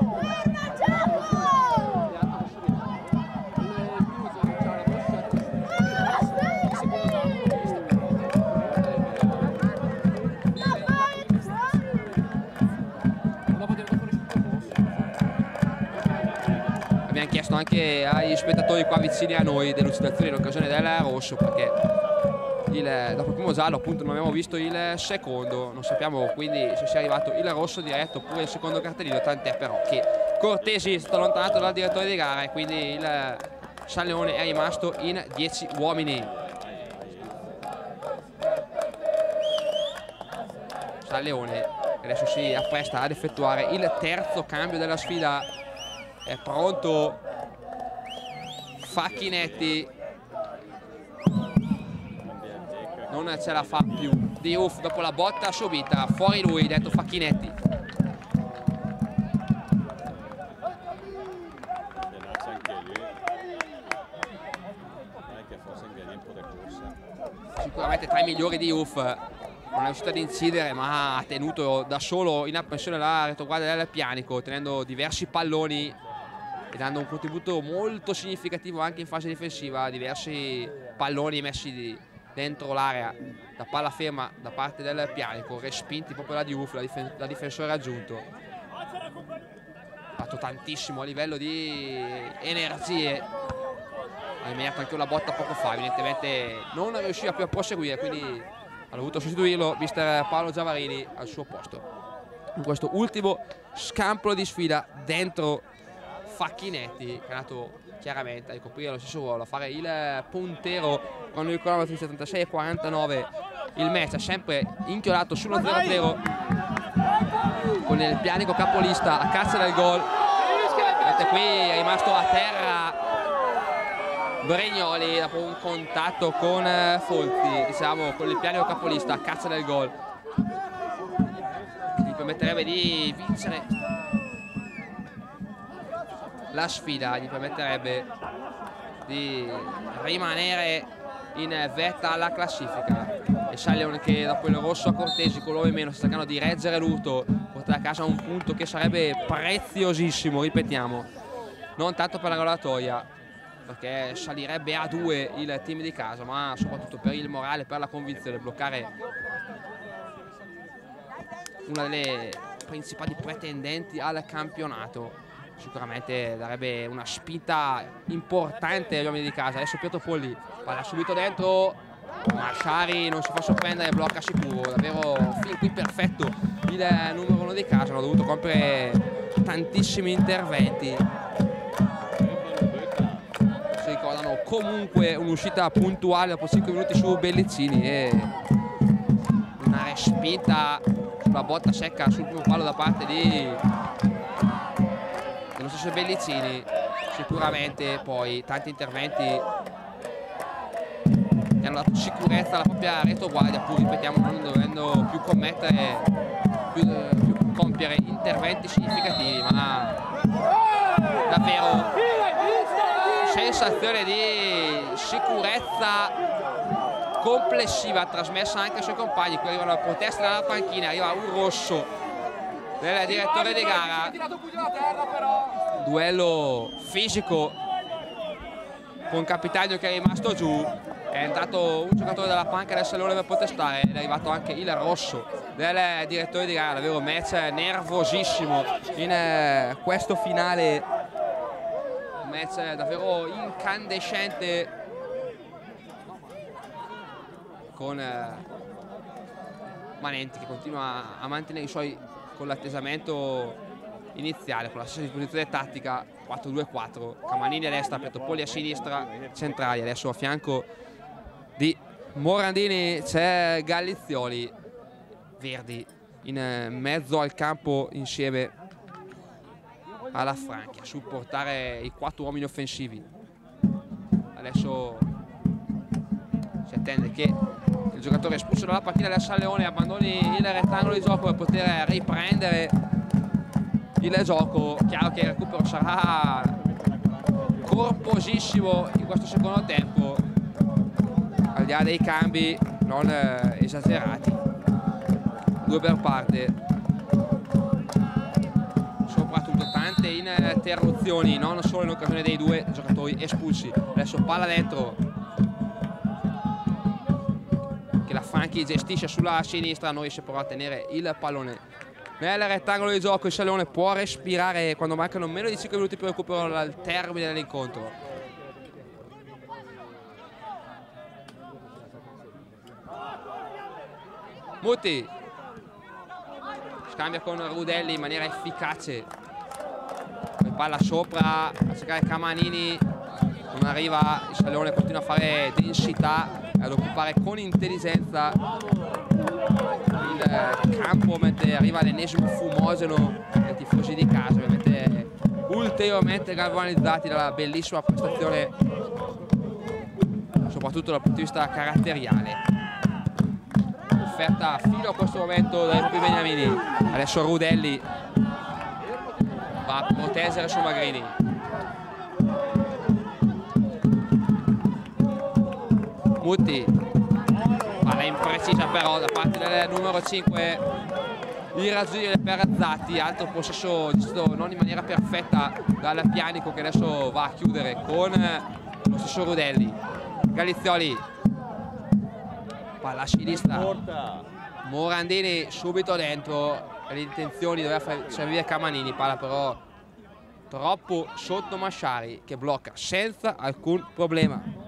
Abbiamo chiesto anche agli spettatori qua vicini a noi delucidazioni in occasione del rosso, perché dopo il primo giallo appunto non abbiamo visto il secondo, non sappiamo quindi se sia arrivato il rosso diretto oppure il secondo cartellino, tant'è però che Cortesi è stato allontanato dal direttore di gara e quindi il Scialleone è rimasto in 10 uomini. Scialleone adesso si appresta ad effettuare il terzo cambio della sfida. È pronto Facchinetti, non ce la fa più Diouf dopo la botta subita, fuori lui, dentro Facchinetti. Sicuramente tra i migliori Diouf, non è riuscito ad incidere ma ha tenuto da solo in apprensione la retroguardia del Pianico, tenendo diversi palloni e dando un contributo molto significativo anche in fase difensiva, diversi palloni messi dentro l'area da palla ferma da parte del Pianico, respinti proprio da Diouf, la difensore raggiunto. Ha fatto tantissimo a livello di energie, ha immediato anche una botta poco fa, evidentemente non riusciva più a proseguire, quindi ha dovuto sostituirlo mister Paolo Giavarini al suo posto. In questo ultimo scampolo di sfida dentro Facchinetti, che è andato chiaramente a ricoprire lo stesso ruolo, a fare il puntero quando il cronometro 76:49. Il match è sempre inchiolato sullo 0-0 con il Pianico capolista a caccia del gol. Vedete qui è rimasto a terra Brignoli dopo un contatto con Folzi, diciamo con il Pianico capolista a caccia del gol, che gli permetterebbe di vincere la sfida, gli permetterebbe di rimanere in vetta alla classifica. E Scialleone che dopo il rosso a Cortesi con l'uomo in meno sta cercando di reggere l'urto, portare a casa un punto che sarebbe preziosissimo, ripetiamo, non tanto per la graduatoria perché salirebbe a 2 il team di casa, ma soprattutto per il morale, per la convinzione, bloccare una delle principali pretendenti al campionato. Sicuramente darebbe una spinta importante agli uomini di casa. Adesso Pietro Polli, palla subito dentro, ma Sciari non si fa sorprendere, blocca sicuro, davvero fin qui perfetto il numero 1 di casa. Hanno dovuto compiere tantissimi interventi, si ricordano comunque un'uscita puntuale dopo 5 minuti su Bellicini e una respinta sulla botta secca sul primo palo da parte dello stesso Bellicini. Sicuramente poi tanti interventi che hanno dato sicurezza alla propria retroguardia, pur ripetiamo non dovendo più compiere interventi significativi, ma davvero sensazione di sicurezza complessiva trasmessa anche ai suoi compagni. Qui arrivano le proteste dalla panchina, arriva un rosso del direttore di gara, duello fisico con Capitano che è rimasto giù, è entrato un giocatore della panca del Scialleone per protestare ed è arrivato anche il rosso del direttore di gara. Davvero match nervosissimo in questo finale, un match davvero incandescente con Manenti che continua a mantenere i suoi con l'attesamento iniziale, con la stessa disposizione tattica 4-2-4, Camanini a destra, Pietro Polli a sinistra, centrali. Adesso a fianco di Morandini c'è Gallizioli, Verdi in mezzo al campo insieme alla Franchi a supportare i 4 uomini offensivi. Adesso si attende che il giocatore espulso dalla partita del San Leone abbandoni il rettangolo di gioco per poter riprendere il gioco. Chiaro che il recupero sarà corposissimo in questo secondo tempo, al di là dei cambi non esagerati, 2 per parte, soprattutto tante interruzioni, non solo in occasione dei 2 giocatori espulsi. Adesso palla dentro che la Franchi gestisce sulla sinistra, non riesce però a tenere il pallone nel rettangolo di gioco. Il San Leone può respirare quando mancano meno di 5 minuti per recupero al termine dell'incontro. Muti scambia con Rudelli in maniera efficace, poi palla sopra a cercare Camanini, non arriva. Il San Leone continua a fare densità e ad occupare con intelligenza il campo, mentre arriva l'ennesimo fumogeno ai tifosi di casa, ovviamente ulteriormente galvanizzati dalla bellissima prestazione, soprattutto dal punto di vista caratteriale offerta fino a questo momento dai propri beniamini. Adesso Rudelli va a proteggere su Magrini, Muti, palla imprecisa però da parte del numero 5, irraggiungibile per Zatti, altro possesso gestito non in maniera perfetta dal Pianico, che adesso va a chiudere con lo stesso Rudelli. Galizioli, palla a sinistra, Morandini subito dentro, le intenzioni doveva far servire Camanini, palla però troppo sotto Masciari che blocca senza alcun problema.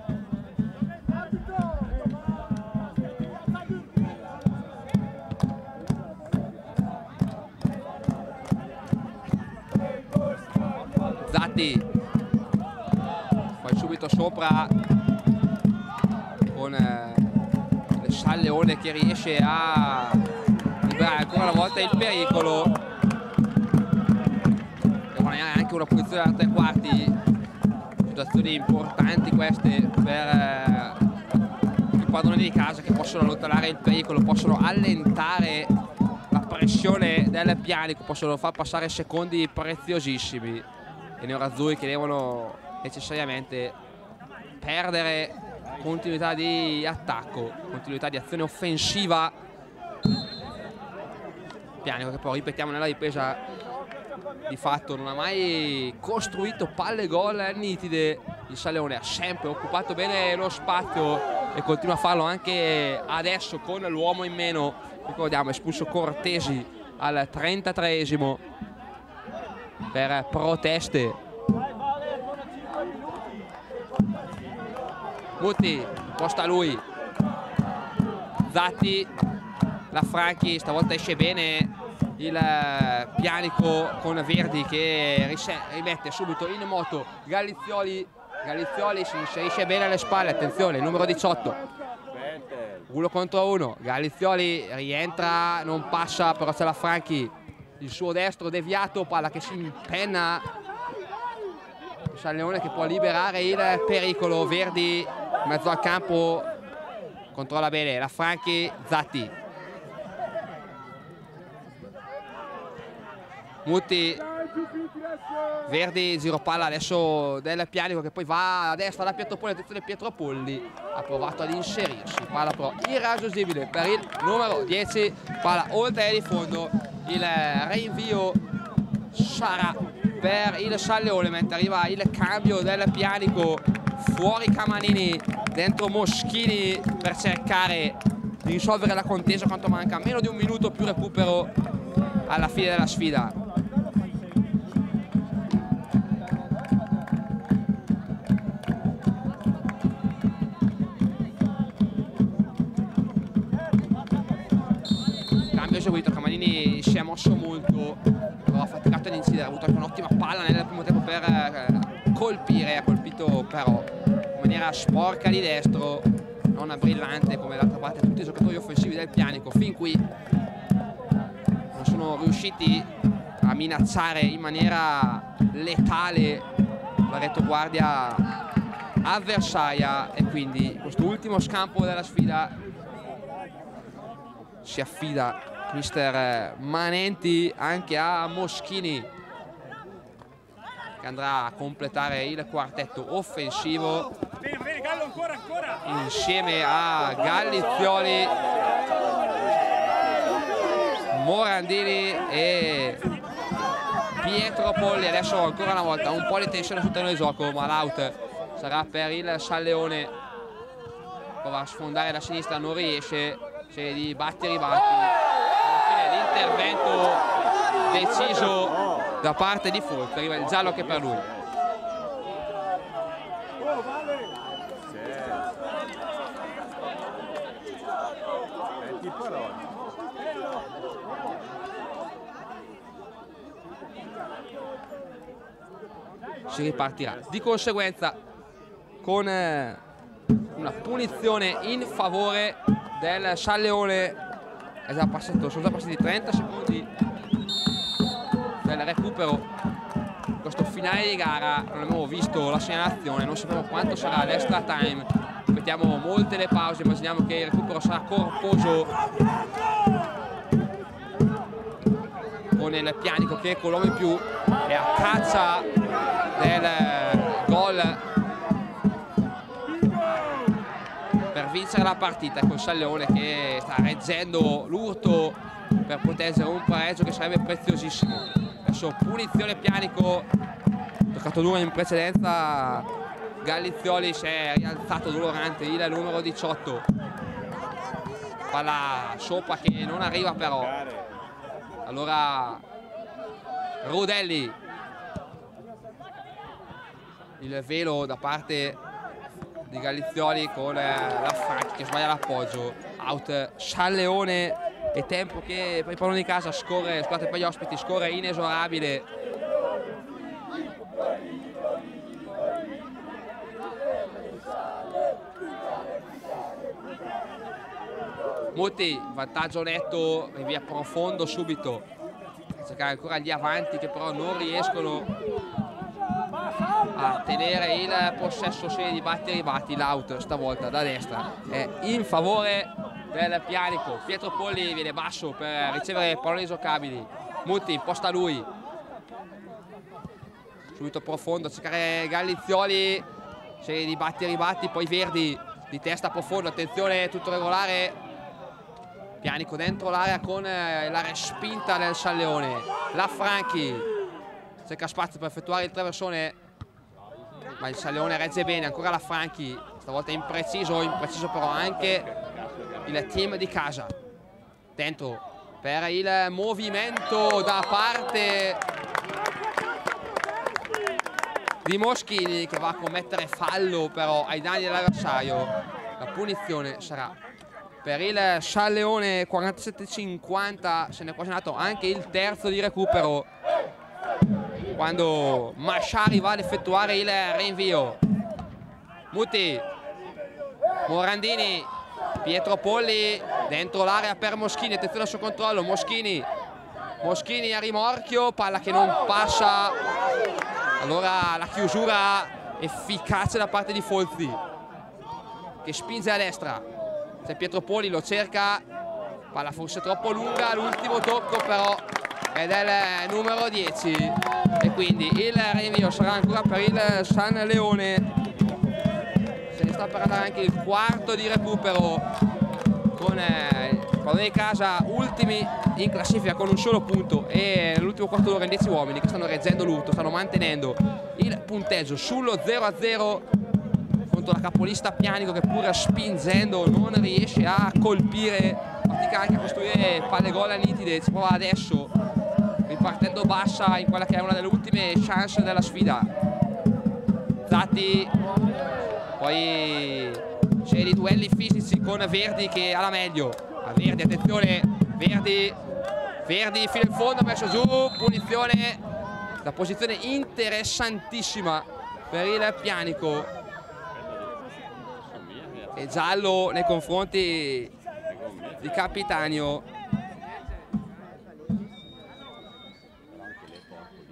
Zatti poi subito sopra con il San Leone che riesce a liberare ancora una volta il pericolo, e guadagnare anche una posizione da 3 quarti. Situazioni importanti queste per i padroni di casa, che possono allontanare il pericolo, possono allentare la pressione del Pianico, possono far passare secondi preziosissimi. I neroazzurri che devono necessariamente perdere continuità di attacco, continuità di azione offensiva. Pianico che poi, ripetiamo, nella ripresa di fatto non ha mai costruito palle gol nitide. Il San Leone ha sempre occupato bene lo spazio e continua a farlo anche adesso con l'uomo in meno. Ricordiamo, espulso Cortesi al 33esimo per proteste. Muti posta lui, Zatti, la Franchi stavolta esce bene il Pianico con Verdi che rimette subito in moto Galizioli. Galizioli si inserisce bene alle spalle, attenzione, il numero 18, 1 contro 1, Galizioli rientra, non passa, però c'è la Franchi, il suo destro deviato, palla che si impenna, il San Leone che può liberare il pericolo. Verdi in mezzo al campo, controlla bene la Franchi, Zatti, Muti, Verdi, giro palla adesso del Pianico che poi va a destra da Pietropolli, attenzione Pietropolli, ha provato ad inserirsi, palla però irraggiungibile per il numero 10, palla oltre di fondo. Il rinvio sarà per il San Leone, mentre arriva il cambio del Pianico, fuori Camanini, dentro Moschini per cercare di risolvere la contesa quanto manca meno di un minuto più recupero alla fine della sfida. Eseguito, Camanini si è mosso molto, però ha faticato ad incidere, ha avuto anche un'ottima palla nel primo tempo per colpire, ha colpito però in maniera sporca di destro, non brillante come d'altra parte tutti i giocatori offensivi del Pianico fin qui non sono riusciti a minacciare in maniera letale la retroguardia avversaria, e quindi questo ultimo scampo della sfida si affida mister Manenti anche a Moschini, che andrà a completare il quartetto offensivo insieme a Gallizioli, Morandini e Pietro Polli. Adesso ancora una volta un po' di tensione sul terreno di gioco, ma l'out sarà per il Salleone. Prova a sfondare da sinistra, non riesce, serie di batti e ribatti. Alla fine l'intervento deciso da parte di Folz, arriva il giallo che per lui. Si ripartirà di conseguenza con una punizione in favore del Salleone. È già passato, sono già passati 30 secondi del recupero. Questo finale di gara non abbiamo visto la segnalazione, non sappiamo quanto sarà l'extra time, aspettiamo molte le pause, immaginiamo che il recupero sarà corposo, con il Pianico che con l'uomo in più è a caccia del gol per vincere la partita, con Salleone che sta reggendo l'urto per proteggere un pareggio che sarebbe preziosissimo. Adesso punizione Pianico, toccato duro in precedenza, Gallizioli si è rialzato dolorante, il numero 18, palla sopra che non arriva però. Allora Rodelli, il velo da parte di Gallizioli con la Franchi che sbaglia l'appoggio, out Salleone, e tempo che per i palloni di casa scorre, scusate, per gli ospiti scorre inesorabile. Muti, vantaggio netto, via profondo subito, cercare ancora gli avanti che però non riescono a tenere il possesso, serie di batti e ribatti. L'out stavolta da destra è in favore del Pianico. Pietro Polli viene basso per ricevere palloni giocabili, Muti imposta lui, subito profondo a cercare Gallizioli, serie di batti e ribatti, poi Verdi di testa profondo, attenzione, tutto regolare, Pianico dentro l'area con la respinta del Salleone. La Franchi cerca spazio per effettuare il traversone, ma il Salleone regge bene, ancora la Franchi, stavolta impreciso però anche il team di casa. Dentro per il movimento da parte di Moschini, che va a commettere fallo però ai danni dell'avversario. La punizione sarà per il Salleone, 47-50, se ne è quasi nato anche il terzo di recupero quando Masciari va ad effettuare il rinvio. Muti, Morandini, Pietro Polli dentro l'area per Moschini, attenzione al suo controllo, Moschini a rimorchio, palla che non passa, allora la chiusura efficace da parte di Folzi che spinge a destra, c'è Pietro Polli, lo cerca, palla forse troppo lunga, l'ultimo tocco però è del numero 10 e quindi il rinvio sarà ancora per il San Leone. Se ne sta per andare anche il quarto di recupero con il pallone di casa, ultimi in classifica con un solo punto, e nell'ultimo quarto d'ora in 10 uomini che stanno reggendo l'urto, stanno mantenendo il punteggio sullo 0-0 contro la capolista Pianico, che pur spingendo non riesce a colpire, fatica anche a costruire palle gol nitide. Si prova adesso ripartendo bassa in quella che è una delle ultime chance della sfida. Zatti, poi c'è di duelli fisici con Verdi che ha la meglio. A Verdi, attenzione, Verdi fino in fondo, messo giù, punizione, la posizione interessantissima per il Pianico, e giallo nei confronti di Capitanio.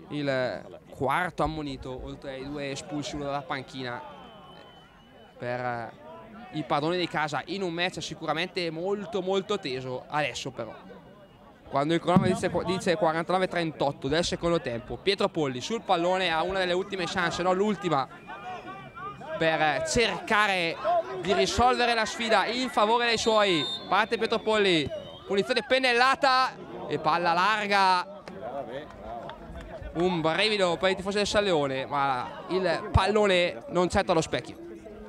il quarto ammonito, oltre ai 2 espulsi, uno dalla panchina, per i padroni di casa in un match sicuramente molto teso. Adesso però, quando il cronometro dice 49-38 del secondo tempo, Pietro Polli sul pallone ha una delle ultime chance, no l'ultima, per cercare di risolvere la sfida in favore dei suoi. Parte Pietro Polli, punizione pennellata e palla larga. Un brivido per i tifosi del San Leone, ma il pallone non certo allo specchio.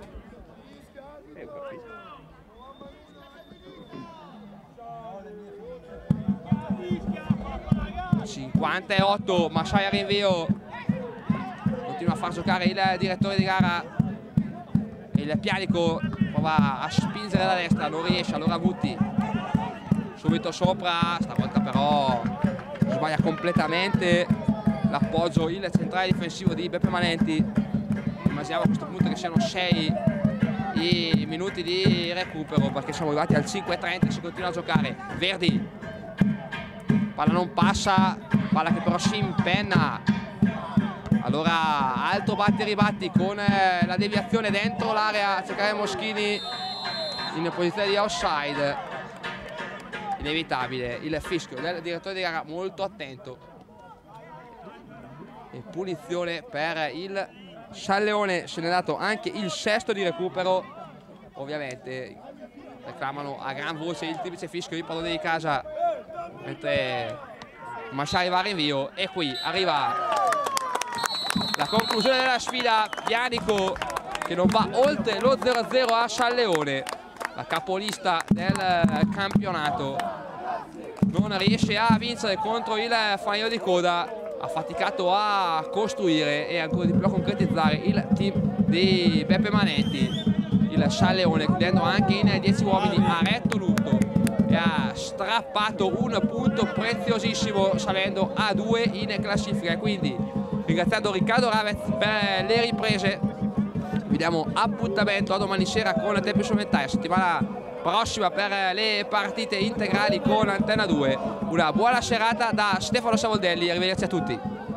(58) Masciaia rinvio, continua a far giocare il direttore di gara. Il Pianico prova a spingere da destra, non riesce, allora Gutti subito sopra, stavolta però sbaglia completamente l'appoggio il centrale difensivo di Beppe Manenti. Immaginiamo a questo punto che siano 6 i minuti di recupero, perché siamo arrivati al 5:30 e si continua a giocare. Verdi, palla non passa, palla che però si impenna. Allora altro batti e ribatti con la deviazione dentro l'area, cercare Moschini in posizione di offside. Inevitabile il fischio del direttore di gara, molto attento. E punizione per il San Leone, se ne è dato anche il 6° di recupero. Ovviamente reclamano a gran voce il triplice fischio di padrone di casa, mentre Masciari va a rinvio. E qui arriva la conclusione della sfida. Pianico che non va oltre lo 0-0 a San Leone, la capolista del campionato, non riesce a vincere contro il Faniero di Coda. Ha faticato a costruire e ancora di più a concretizzare il team di Beppe Manenti. Il San Leone, chiudendo anche in 10 uomini, ha retto l'urto e ha strappato un punto preziosissimo, salendo a 2 in classifica. E quindi, ringraziando Riccardo Ravez per le riprese, vi diamo appuntamento a domani sera con Tempi Supplementari, settimana prossima per le partite integrali con Antenna 2. Una buona serata da Stefano Savoldelli, arrivederci a tutti.